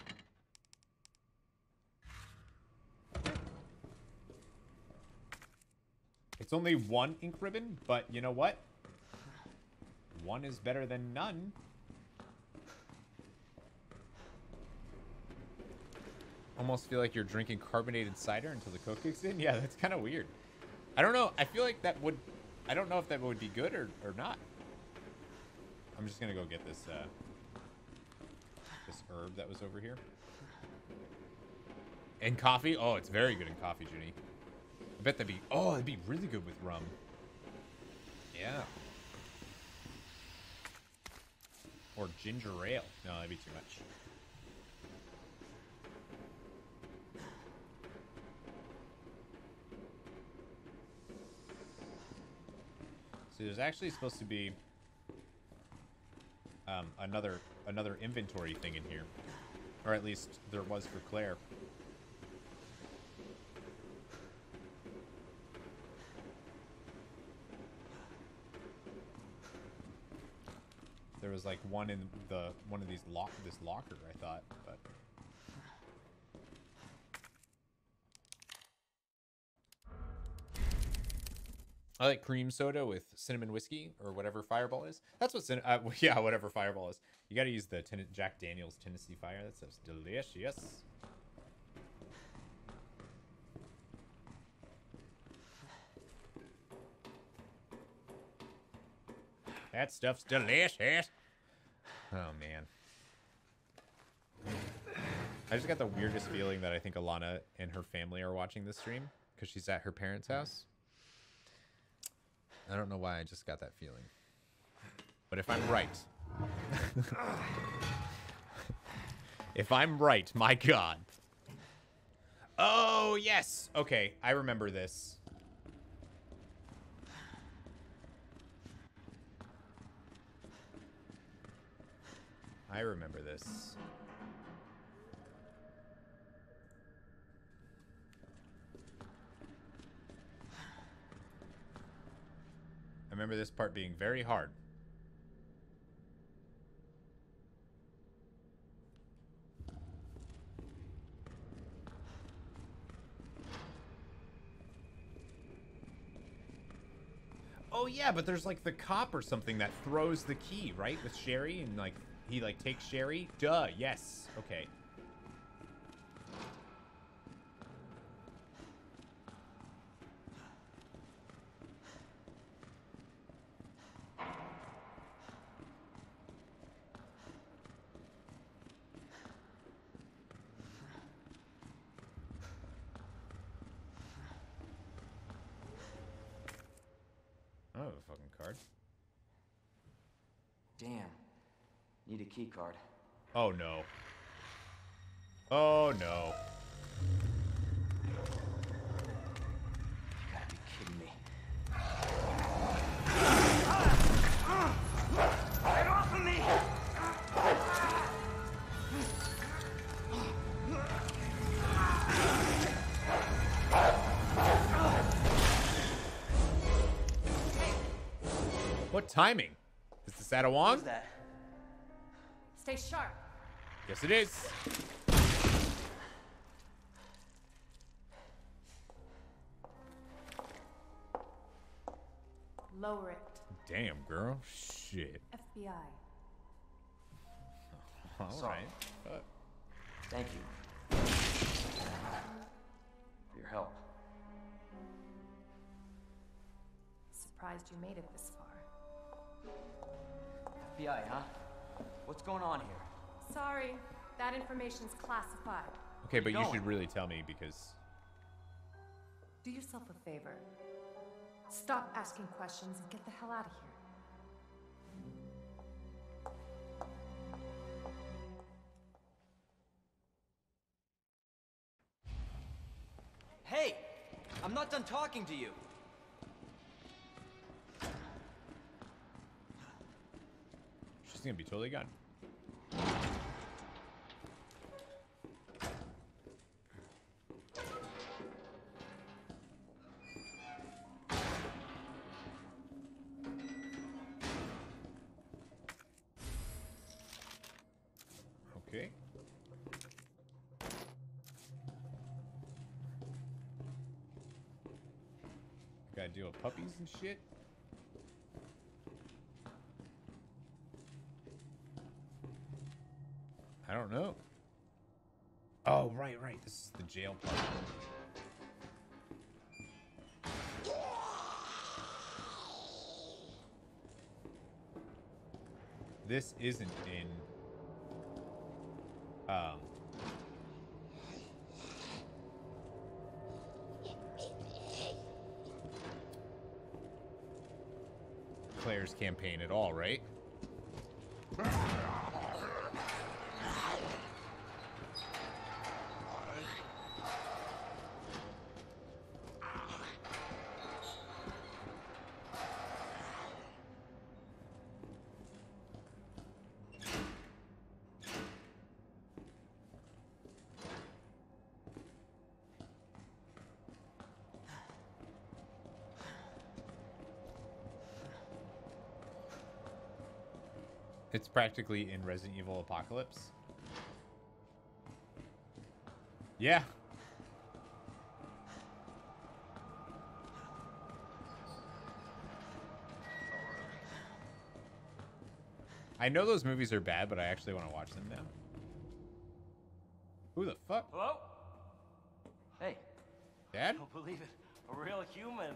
It's only one ink ribbon, but you know what? One is better than none. Almost feel like you're drinking carbonated cider until the Coke kicks in. Yeah, that's kind of weird. I don't know. I feel like that would... I don't know if that would be good or, or not. I'm just going to go get this... Uh, this herb that was over here. And coffee? Oh, it's very good in coffee, Ginny. I bet that'd be... Oh, it'd be really good with rum. Yeah. Or ginger ale. No, that'd be too much. So there's actually supposed to be um, another another inventory thing in here, or at least there was for Claire. There was like one in the one of these lock this locker, I thought, but. I like cream soda with cinnamon whiskey or whatever Fireball is. That's what, uh, yeah, whatever Fireball is. You got to use the ten Jack Daniel's Tennessee Fire. That stuff's delicious. That stuff's delicious. Oh man, I just got the weirdest feeling that I think Alana and her family are watching this stream because she's at her parents' house. I don't know why I just got that feeling. But if I'm right... if I'm right, my God. Oh, yes! Okay, I remember this. I remember this. I remember this part being very hard. Oh yeah, but there's like the cop or something that throws the key, right? With Sherry, and like he like takes Sherry. Duh, yes. Okay. Oh, a fucking card. Damn. Need a key card. Oh no. Oh no. You gotta be kidding me. Get off of me! What timing? Is this Ada Wong? Who's that? Stay sharp. Yes, it is. Lower it. Damn, girl. Shit. F B I. All Sorry. right. Uh, Thank you. For your help. Surprised you made it this far. F B I, huh? What's going on here? Sorry, that information's classified. okay, but you going? should really tell me because... Do yourself a favor. Stop asking questions and get the hell out of here. Hey! I'm not done talking to you. She's gonna be totally gone. Okay. Gotta deal with puppies and shit. I don't know. Oh, right, right. This is the jail part. This isn't in... Um... Claire's campaign at all, right? It's practically in Resident Evil Apocalypse. Yeah. I know those movies are bad, but I actually want to watch them now. Who the fuck? Hello? Hey. Dad? I don't believe it. A real human.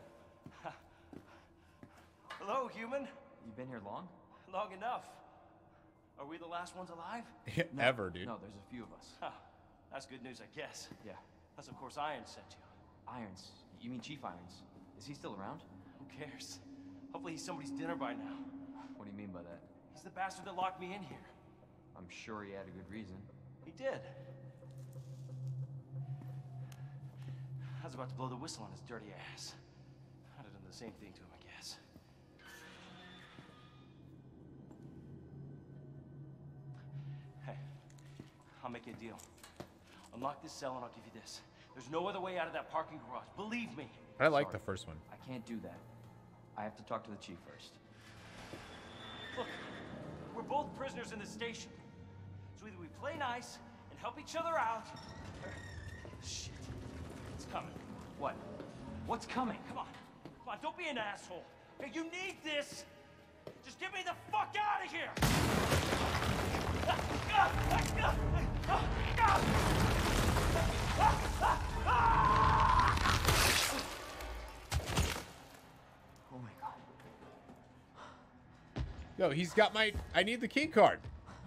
Hello, human. You been here long? Long enough. Are we the last ones alive? No, Ever, dude. No, there's a few of us. Huh. That's good news, I guess. Yeah. That's of course Irons sent you. Irons? You mean Chief Irons? Is he still around? Who cares? Hopefully he's somebody's dinner by now. What do you mean by that? He's the bastard that locked me in here. I'm sure he had a good reason. He did. I was about to blow the whistle on his dirty ass. I'd have done the same thing to him, I guess. Hey, I'll make you a deal. Unlock this cell and I'll give you this. There's no other way out of that parking garage. Believe me. I like Sorry. the first one. I can't do that. I have to talk to the chief first. Look, we're both prisoners in this station. So either we play nice and help each other out, or... Shit. It's coming. What? What's coming? Come on. Come on, don't be an asshole. Hey, you need this! Just get me the fuck out of here! Oh my god. Yo, he's got my... I need the key card.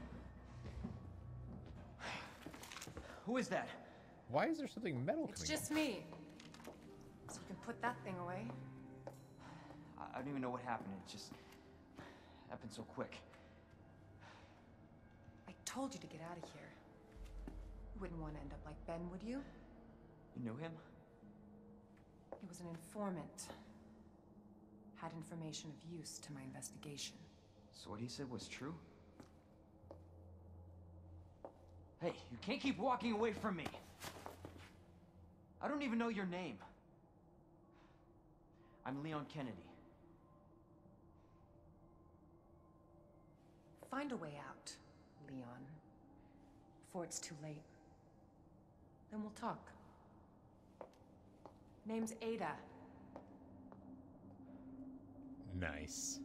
Who is that? Why is there something metal It's coming just me. So you can put that thing away. I, I don't even know what happened. It just happened so quick. I told you to get out of here. You wouldn't want to end up like Ben, would you? You knew him? He was an informant. Had information of use to my investigation. So what he said was true? Hey, you can't keep walking away from me. I don't even know your name. I'm Leon Kennedy. Find a way out, Leon. Before it's too late. Then we'll talk. Name's Ada. Nice.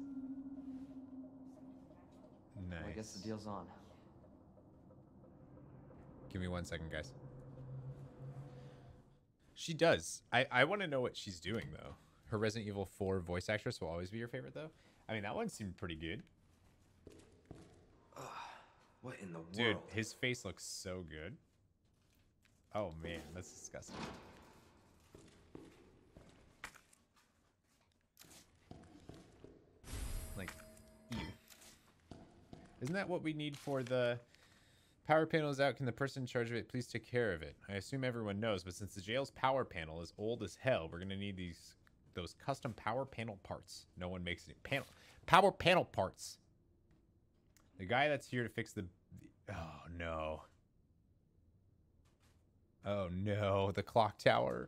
Nice. Well, I guess the deal's on. Give me one second, guys. She does. I, I want to know what she's doing, though. Her Resident Evil four voice actress will always be your favorite, though. I mean, that one seemed pretty good. Ugh, what in the Dude, world? his face looks so good. Oh, man. That's disgusting. Like, ew. Isn't that what we need for the... Power panel is out. Can the person in charge of it please take care of it? I assume everyone knows, but since the jail's power panel is old as hell, we're gonna need these those custom power panel parts. No one makes it. Panel power panel parts. The guy that's here to fix the, the oh no. Oh no, the clock tower.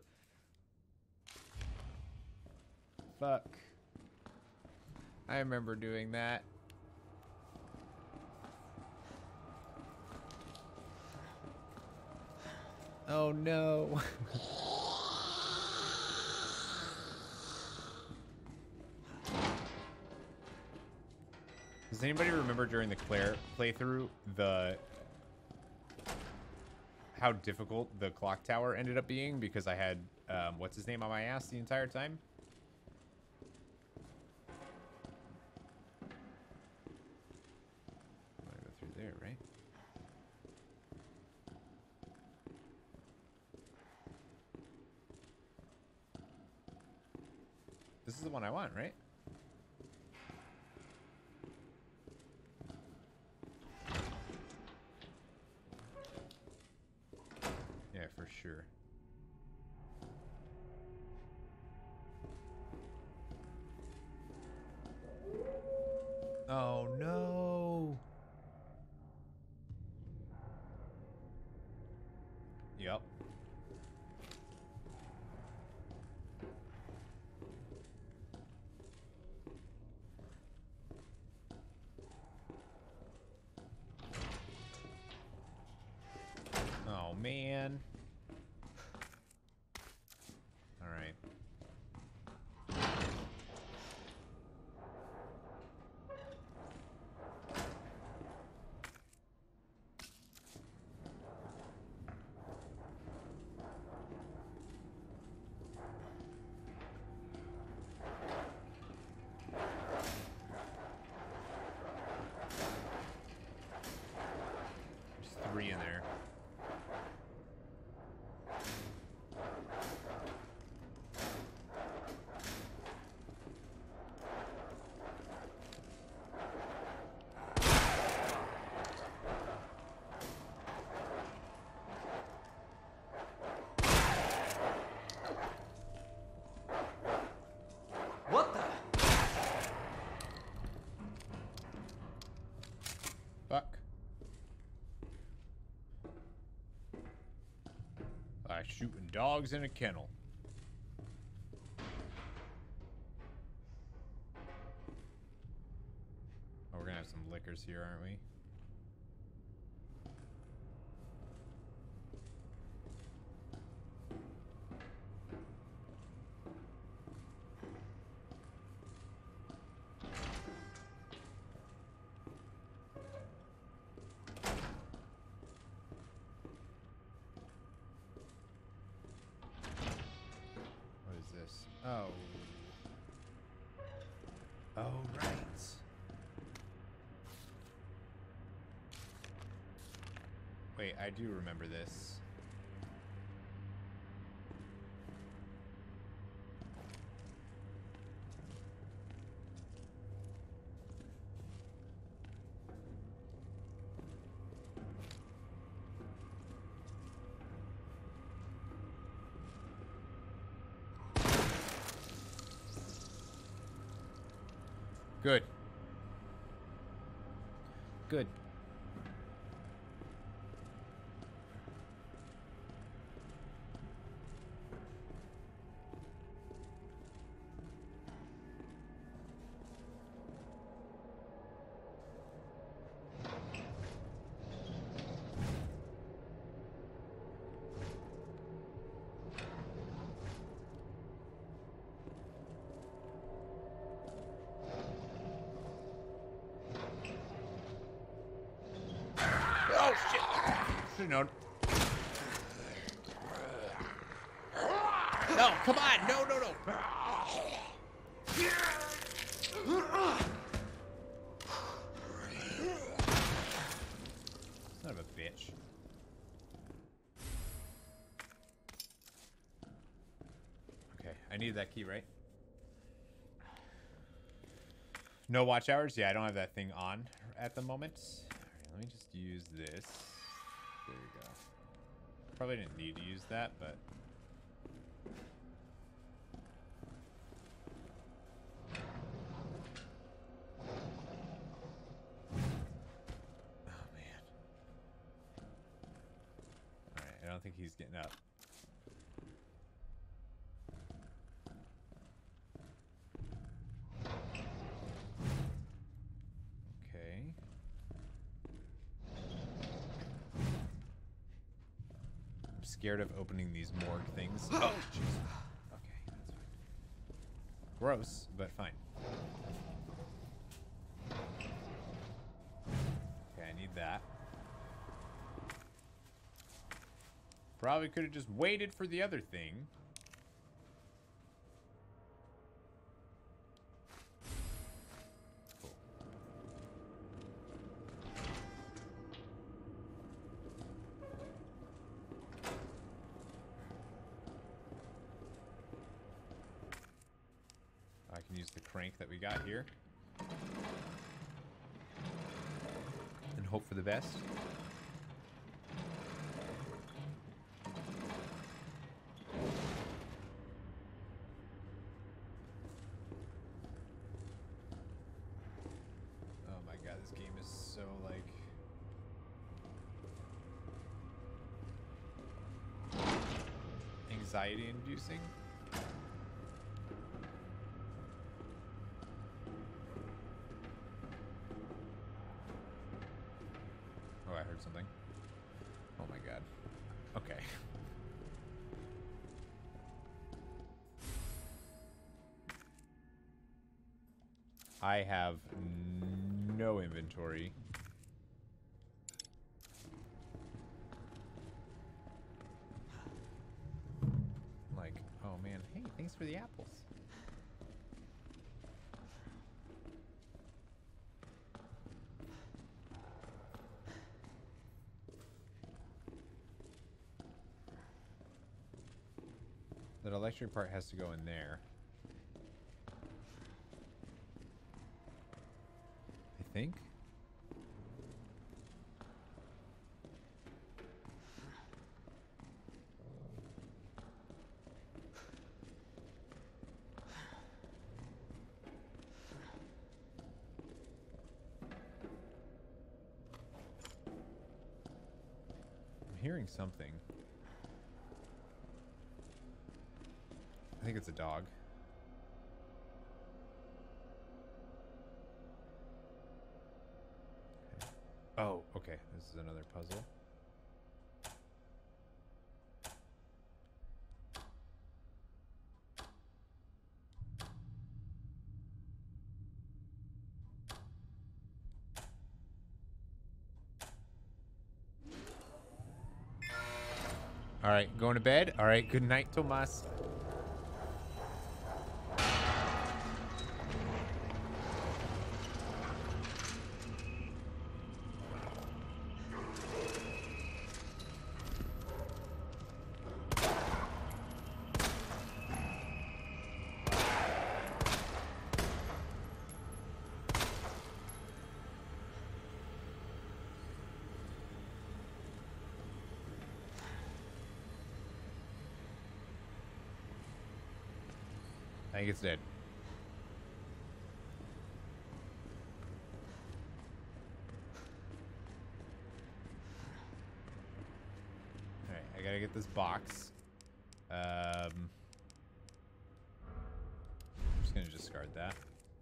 Fuck. I remember doing that. Oh no. Does anybody remember during the Claire playthrough the how difficult the clock tower ended up being because I had um, what's his name on my ass the entire time? I'm gonna go through there, right? This is the one I want, right? Yeah, for sure. Oh no. Yep. Oh man. All right. There's three in there. What the? Fuck. Like shooting dogs in a kennel. Oh, we're gonna have some liquors here, aren't we? Oh. Oh, right. Wait, I do remember this. Good. Good. Should've known. No, come on! No, no, no! Son of a bitch. Okay, I need that key, right? No watch hours? Yeah, I don't have that thing on at the moment. Alright, let me just use this. There we go. Probably didn't need to use that, but... Oh, man. Alright, I don't think he's getting up. Okay. Scared of opening these morgue things. Oh, jeez. Okay, that's fine. Gross, but fine. Okay, I need that. Probably could have just waited for the other thing. Cool. I can use the crank that we got here. And hope for the best. Oh my god, this game is so like... anxiety inducing. Oh, I heard something. Oh my god. Okay. I have no inventory. Like, oh man, hey, thanks for the apples. That electric part has to go in there. I think. I'm hearing something. I think it's a dog. Okay. Oh, okay. This is another puzzle. All right, going to bed. All right, good night, Tomas. I think it's dead. Alright, I gotta get this box. Um, I'm just gonna discard that.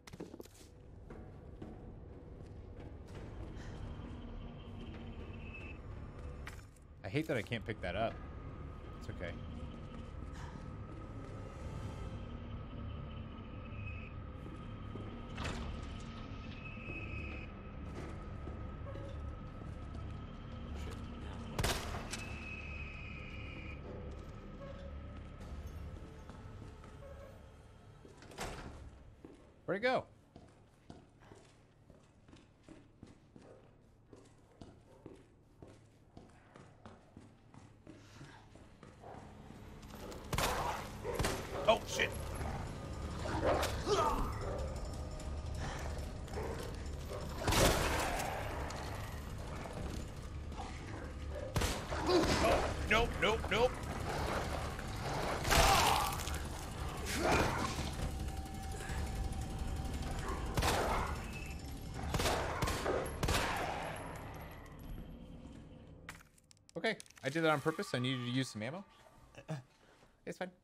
I hate that I can't pick that up. It's okay. Where'd it go? Oh, shit. Oh, nope, nope, nope. Okay, I did that on purpose. I needed to use some ammo. It's fine.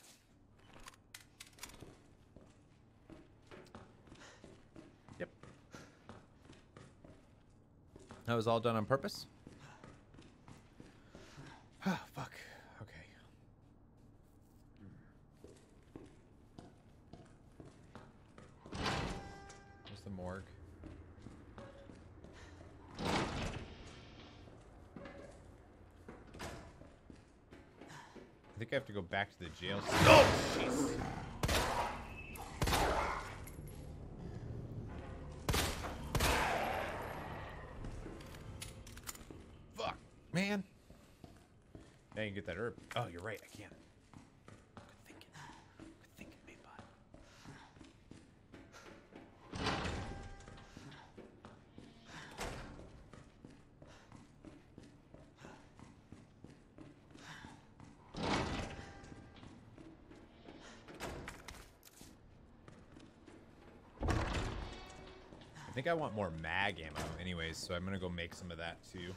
Yep. That was all done on purpose. Ah, fuck. Okay. There's the morgue. I think I have to go back to the jail. Oh, jeez. Fuck, man. Now you can get that herb. Oh, you're right. I can't. Good thinking. Good thinking, me bud. I think I want more mag ammo anyways, so I'm gonna go make some of that too.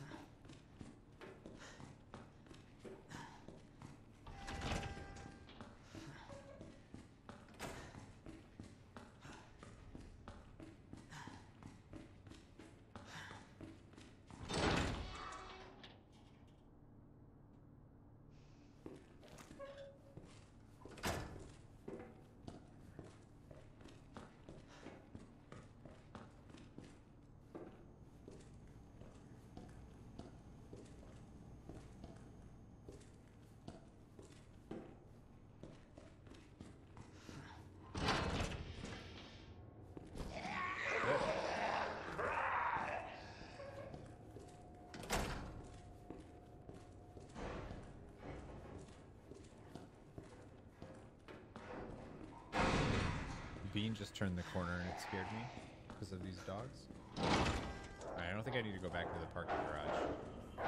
Bean just turned the corner and it scared me because of these dogs. Alright, I don't think I need to go back to the parking garage.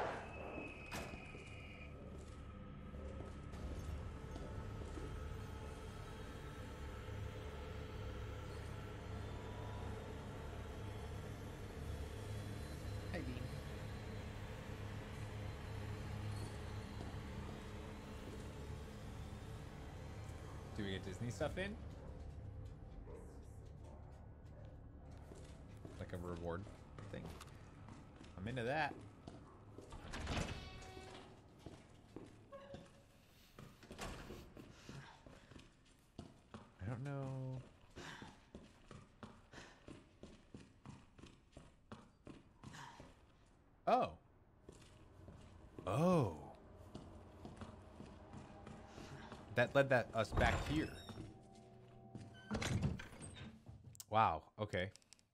Hi, Bean. Do we get Disney stuff in? Like a reward thing. I'm into that. I don't know. Oh. Oh. That led that us back here. Wow. Okay.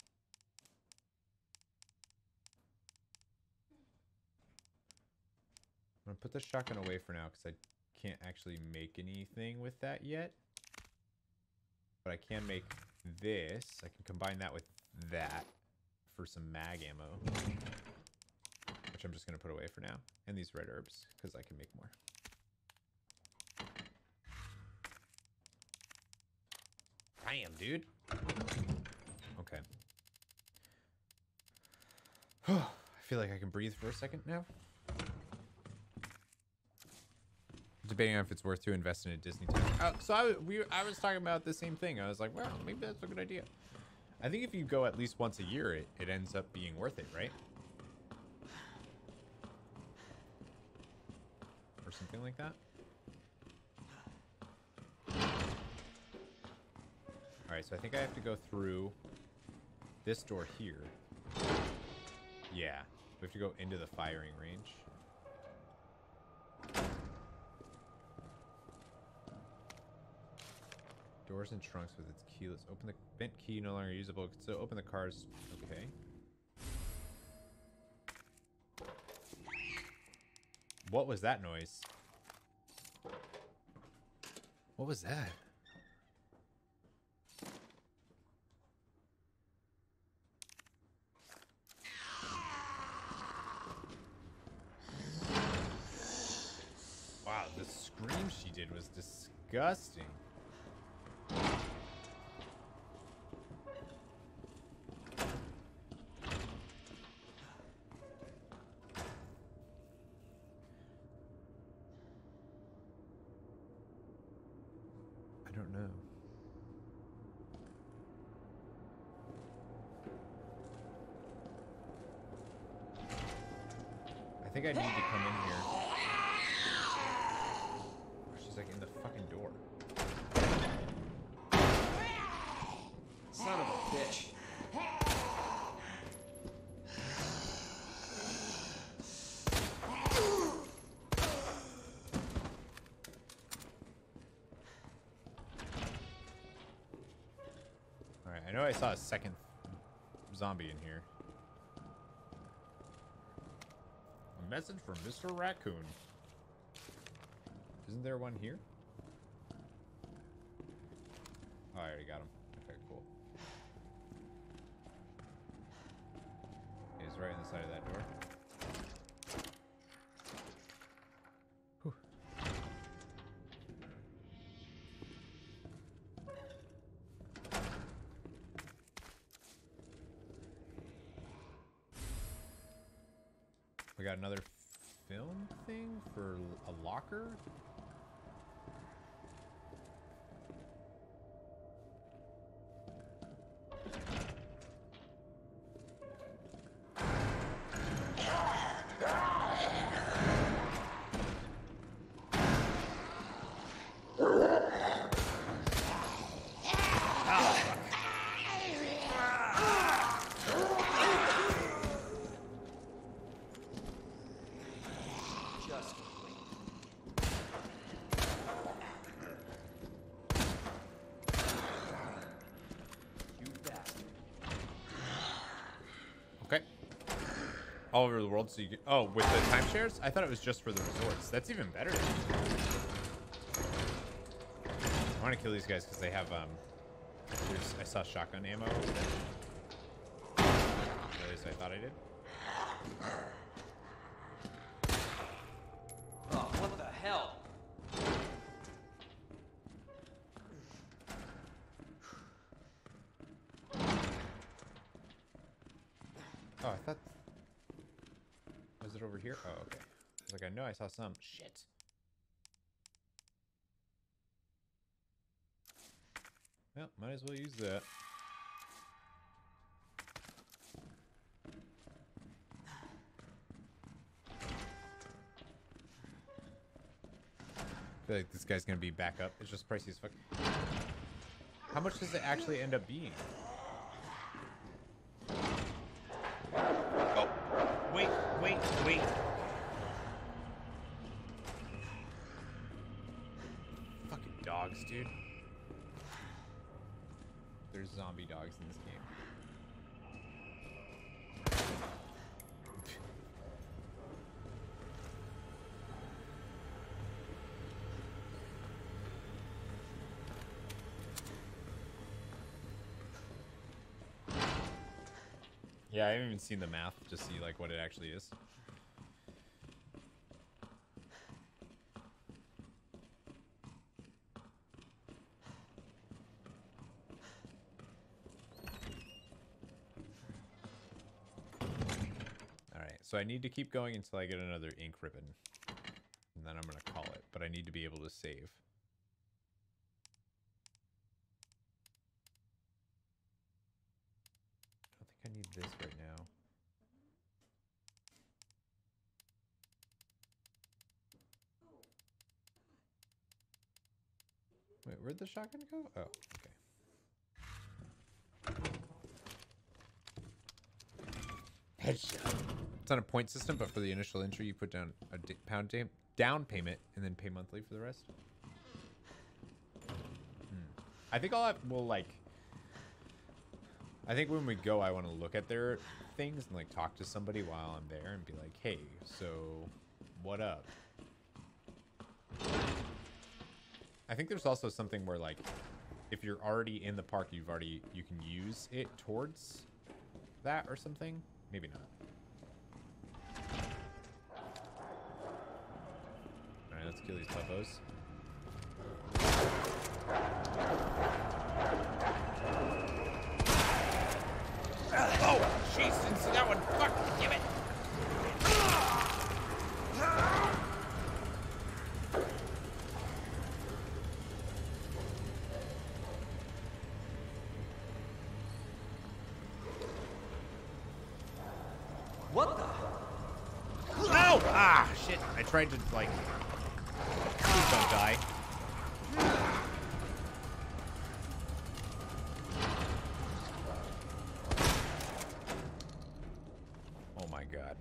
I'm gonna put the shotgun away for now because I can't actually make anything with that yet. But I can make this. I can combine that with that for some mag ammo. Which I'm just gonna put away for now. And these red herbs, because I can make more. Damn, dude. Okay. I feel like I can breathe for a second now. Debating on if it's worth to invest in a Disney ticket. Uh, so I, we, I was talking about the same thing. I was like, well, maybe that's a good idea. I think if you go at least once a year, it, it ends up being worth it, right? Or something like that. Alright, so I think I have to go through this door here. Yeah. We have to go into the firing range. Doors and trunks with its keyless. Open the bent key, no longer usable. So open the cars. Okay. What was that noise? What was that? Wow, the scream she did was disgusting. I don't know. I think I need to come in here. She's like in the fucking door. Son of a bitch. Alright, I know I saw a second zombie in here. A message from Mister Raccoon. Isn't there one here? Oh, I already got him. Okay, cool. He's right on the side of that door. Whew. We got another film thing for a locker. All over the world, so you can... Oh, with the timeshares? I thought it was just for the resorts. That's even better. I want to kill these guys because they have, um... There's, I saw shotgun ammo. At least I thought I did. Oh, what the hell? Oh, I thought... Was it over here? Oh, okay. I was like, I know I saw some. Shit. Well, might as well use that. I feel like this guy's gonna be back up. It's just pricey as fuck. How much does it actually end up being? Oh, wait, wait, wait. Fucking dogs, dude. There's zombie dogs in this game. Yeah, I haven't even seen the math to see like what it actually is. So I need to keep going until I get another ink ribbon. And then I'm going to call it. But I need to be able to save. I don't think I need this right now. Wait, where'd the shotgun go? Oh, okay. Headshot. It's on a point system, but for the initial entry, you put down a d pound da down payment and then pay monthly for the rest. Hmm. I think I'll have, we'll like, I think when we go, I want to look at their things and like talk to somebody while I'm there and be like, hey, so what up? I think there's also something where like, if you're already in the park, you've already, you can use it towards that or something. Maybe not. Alright, let's kill these tuffos. Oh, jeez, didn't see that one. Fuck, damn it. What the? No! Ah, shit. I tried to, like... Please don't die. Oh my god.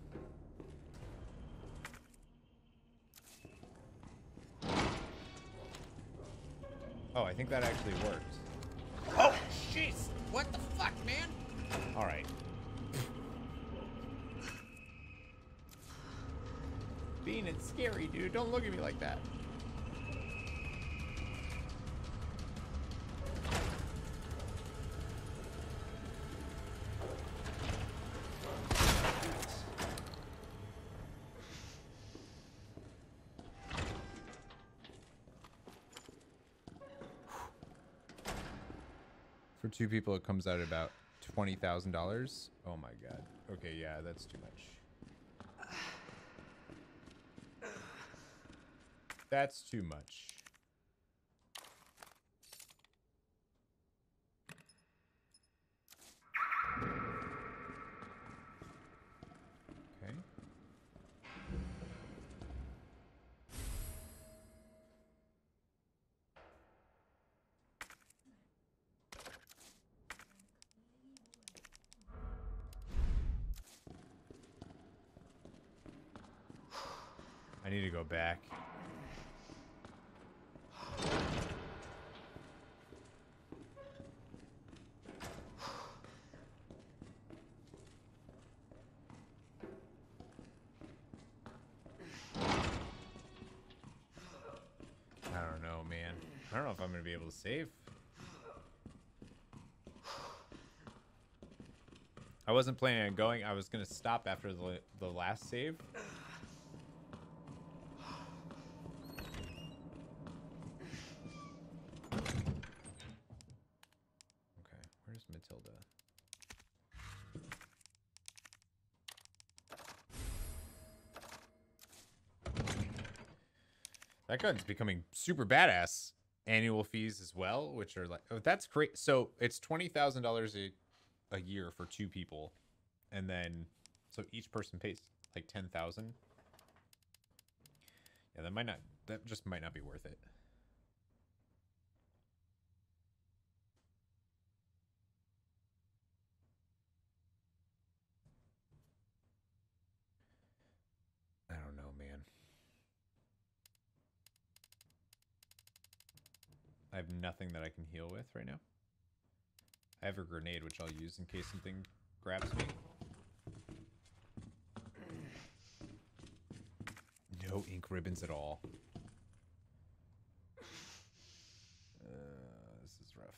Oh, I think that actually worked. Oh, jeez! What the fuck, man? Alright. Bean, it's scary, dude. Don't look at me like that. For two people, it comes out at about twenty thousand dollars. Oh my god. Okay, yeah, that's too much. That's too much. Okay. I need to go back. I don't know if I'm going to be able to save. I wasn't planning on going. I was going to stop after the, the last save. Okay, where's Matilda? That gun's becoming super badass. Annual fees as well, which are like, oh, that's great. So it's twenty thousand dollars a a year for two people, and then so each person pays like ten thousand. Yeah, that might not. That just might not be worth it. I don't know, man. I have nothing that I can heal with right now. I have a grenade, which I'll use in case something grabs me. No ink ribbons at all. Uh, this is rough.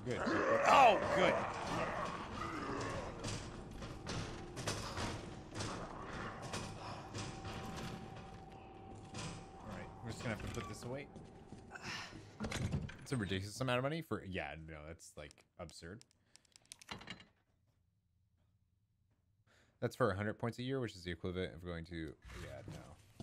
good. Oh, good. Alright, we're just gonna have to put this away. It's a ridiculous amount of money for... Yeah, no, that's, like, absurd. That's for one hundred points a year, which is the equivalent of going to... Yeah, no.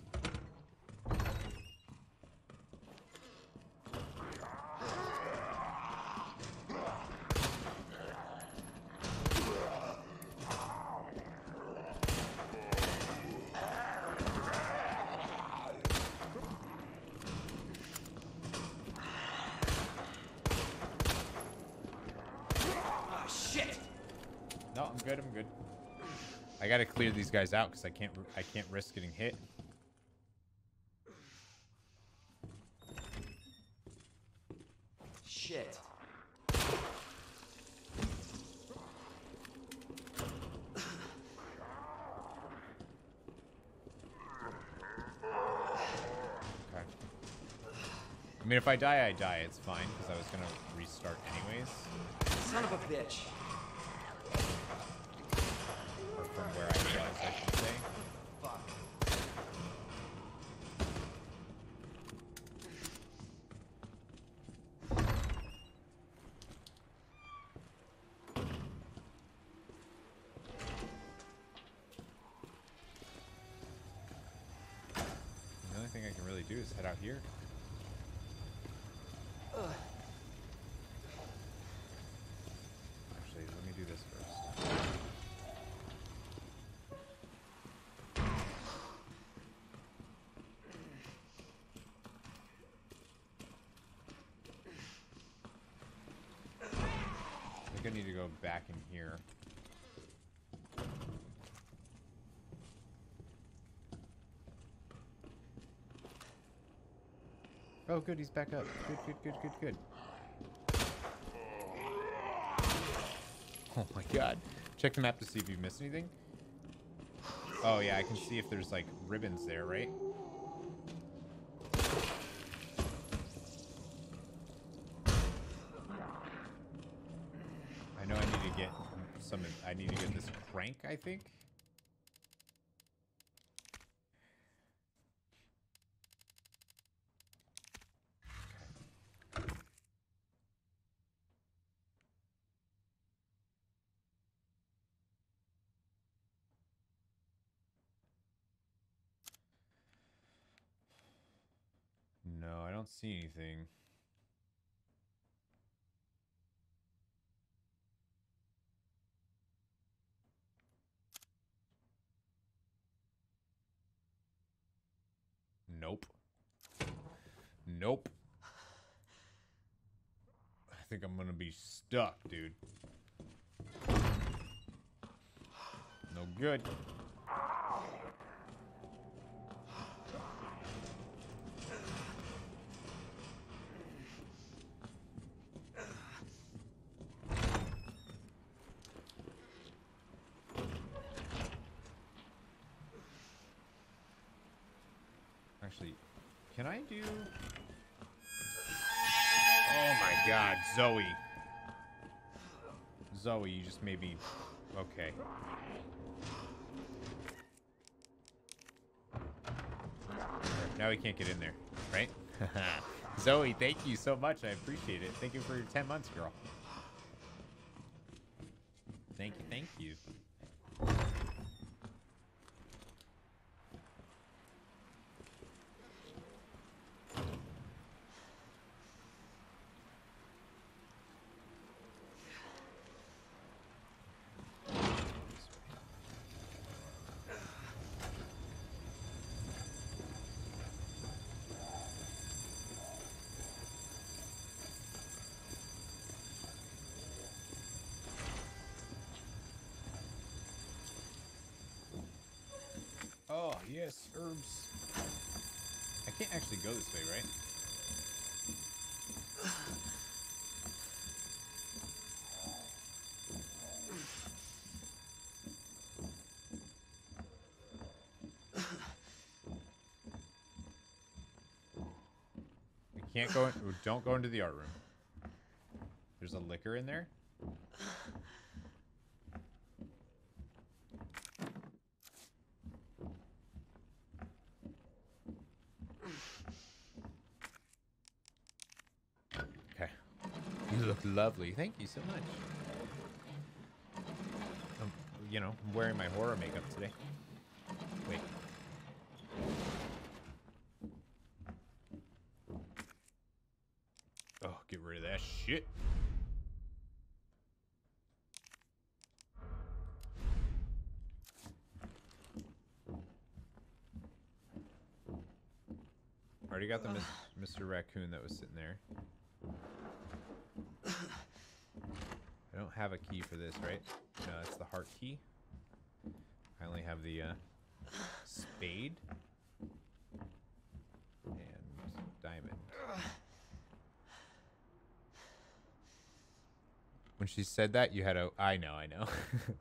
No, I'm good. I'm good. I gotta clear these guys out because I can't. I can't risk getting hit. Shit. Okay. I mean, if I die, I die. It's fine because I was gonna restart anyways. Son of a bitch. Or from where I was, I should say. Fuck. The only thing I can really do is head out here. Ugh. Actually, let me do this first. I think I need to go back in here. Oh, good, he's back up. Good, good, good, good, good. Oh my god. Check the map to see if you missed anything. Oh yeah, I can see if there's like ribbons there, right? I know I need to get some, I need to get this crank, I think. No, I don't see anything. Nope. Nope. I think I'm gonna be stuck, dude. No good. Actually, can I do... Oh my god, Zoe. Zoe, you just made me... Okay. Now we can't get in there, right? Zoe, thank you so much. I appreciate it. Thank you for your ten months, girl. Thank you, thank you. Oh, yes, herbs. I can't actually go this way, right? I can't go in. Don't go into the art room. There's there's a liquor in there. Okay. You look lovely. Thank you so much. Um, you know, I'm wearing my horror makeup today. Wait. Oh, get rid of that shit. Already got the mis Mister Raccoon that was sitting there. I don't have a key for this, right? No, that's the heart key. I only have the uh, spade and diamond. When she said that, you had a... I know, I know.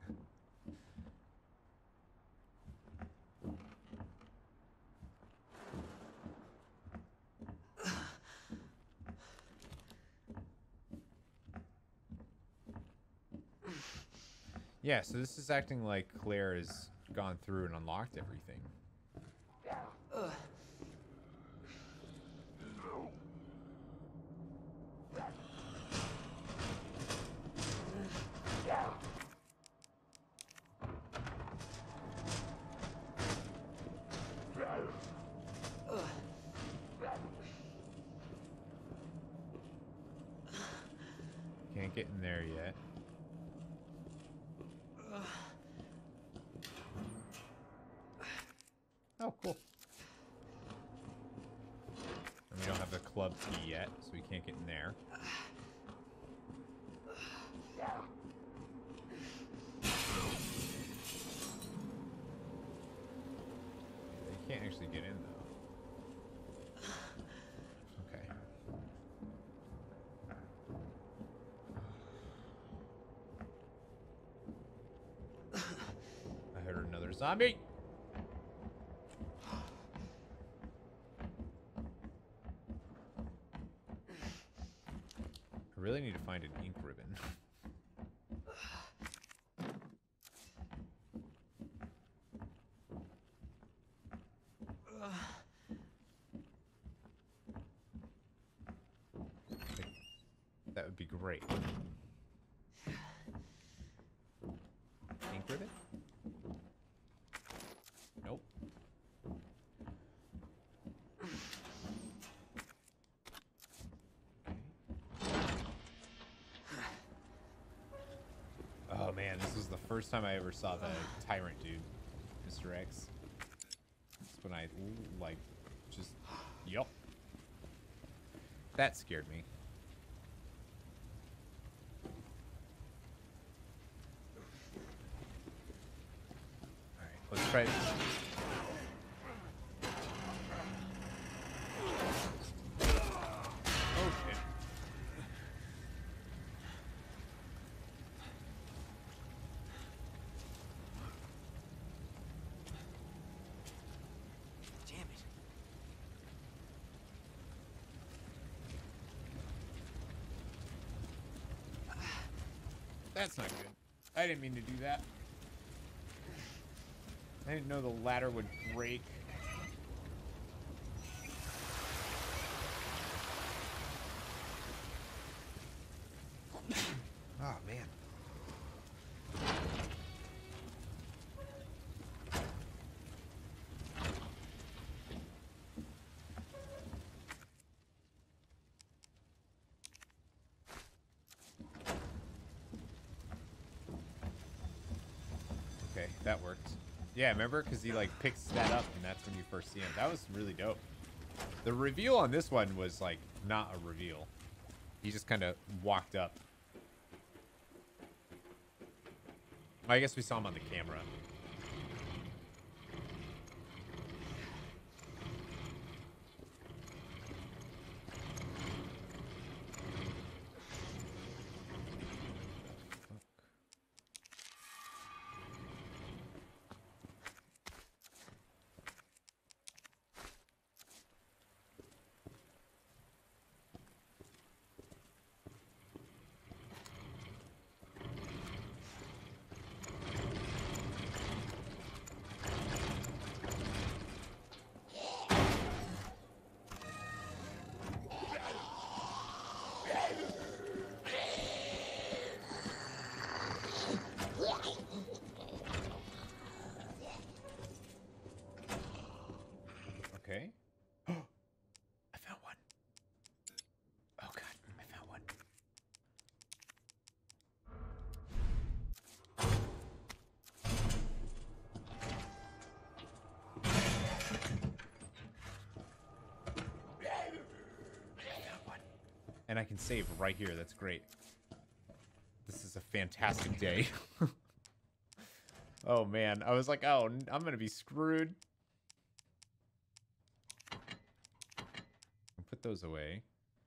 Yeah, so this is acting like Claire has gone through and unlocked everything. Ugh. Can't get in there yet. Oh, cool. And we don't have the club key yet, so we can't get in there. They can't actually get in, though. Okay. I heard another zombie! I really need to find an ink ribbon. That would be great. Ink ribbon? Nope. Oh man, this was the first time I ever saw the tyrant dude, Mister X. That's when I, like, just, yup. That scared me. Alright, let's try this. Oh shit. That's not good. I didn't mean to do that. I didn't know the ladder would break. Oh, man. Okay, that worked. Yeah, remember? Because he, like, picks that up, and that's when you first see him. That was really dope. The reveal on this one was, like, not a reveal. He just kind of walked up. I guess we saw him on the camera. And I can save right here. That's great. This is a fantastic day. Oh, man. I was like, oh, I'm going to be screwed. Put those away.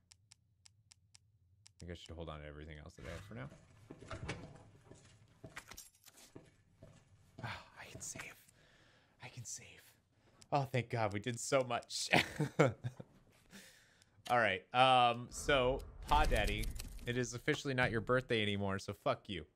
I think I should hold on to everything else that I have for now. Oh, I can save. I can save. Oh, thank God. We did so much. All right. Um, so, Pa Daddy, it is officially not your birthday anymore, so fuck you.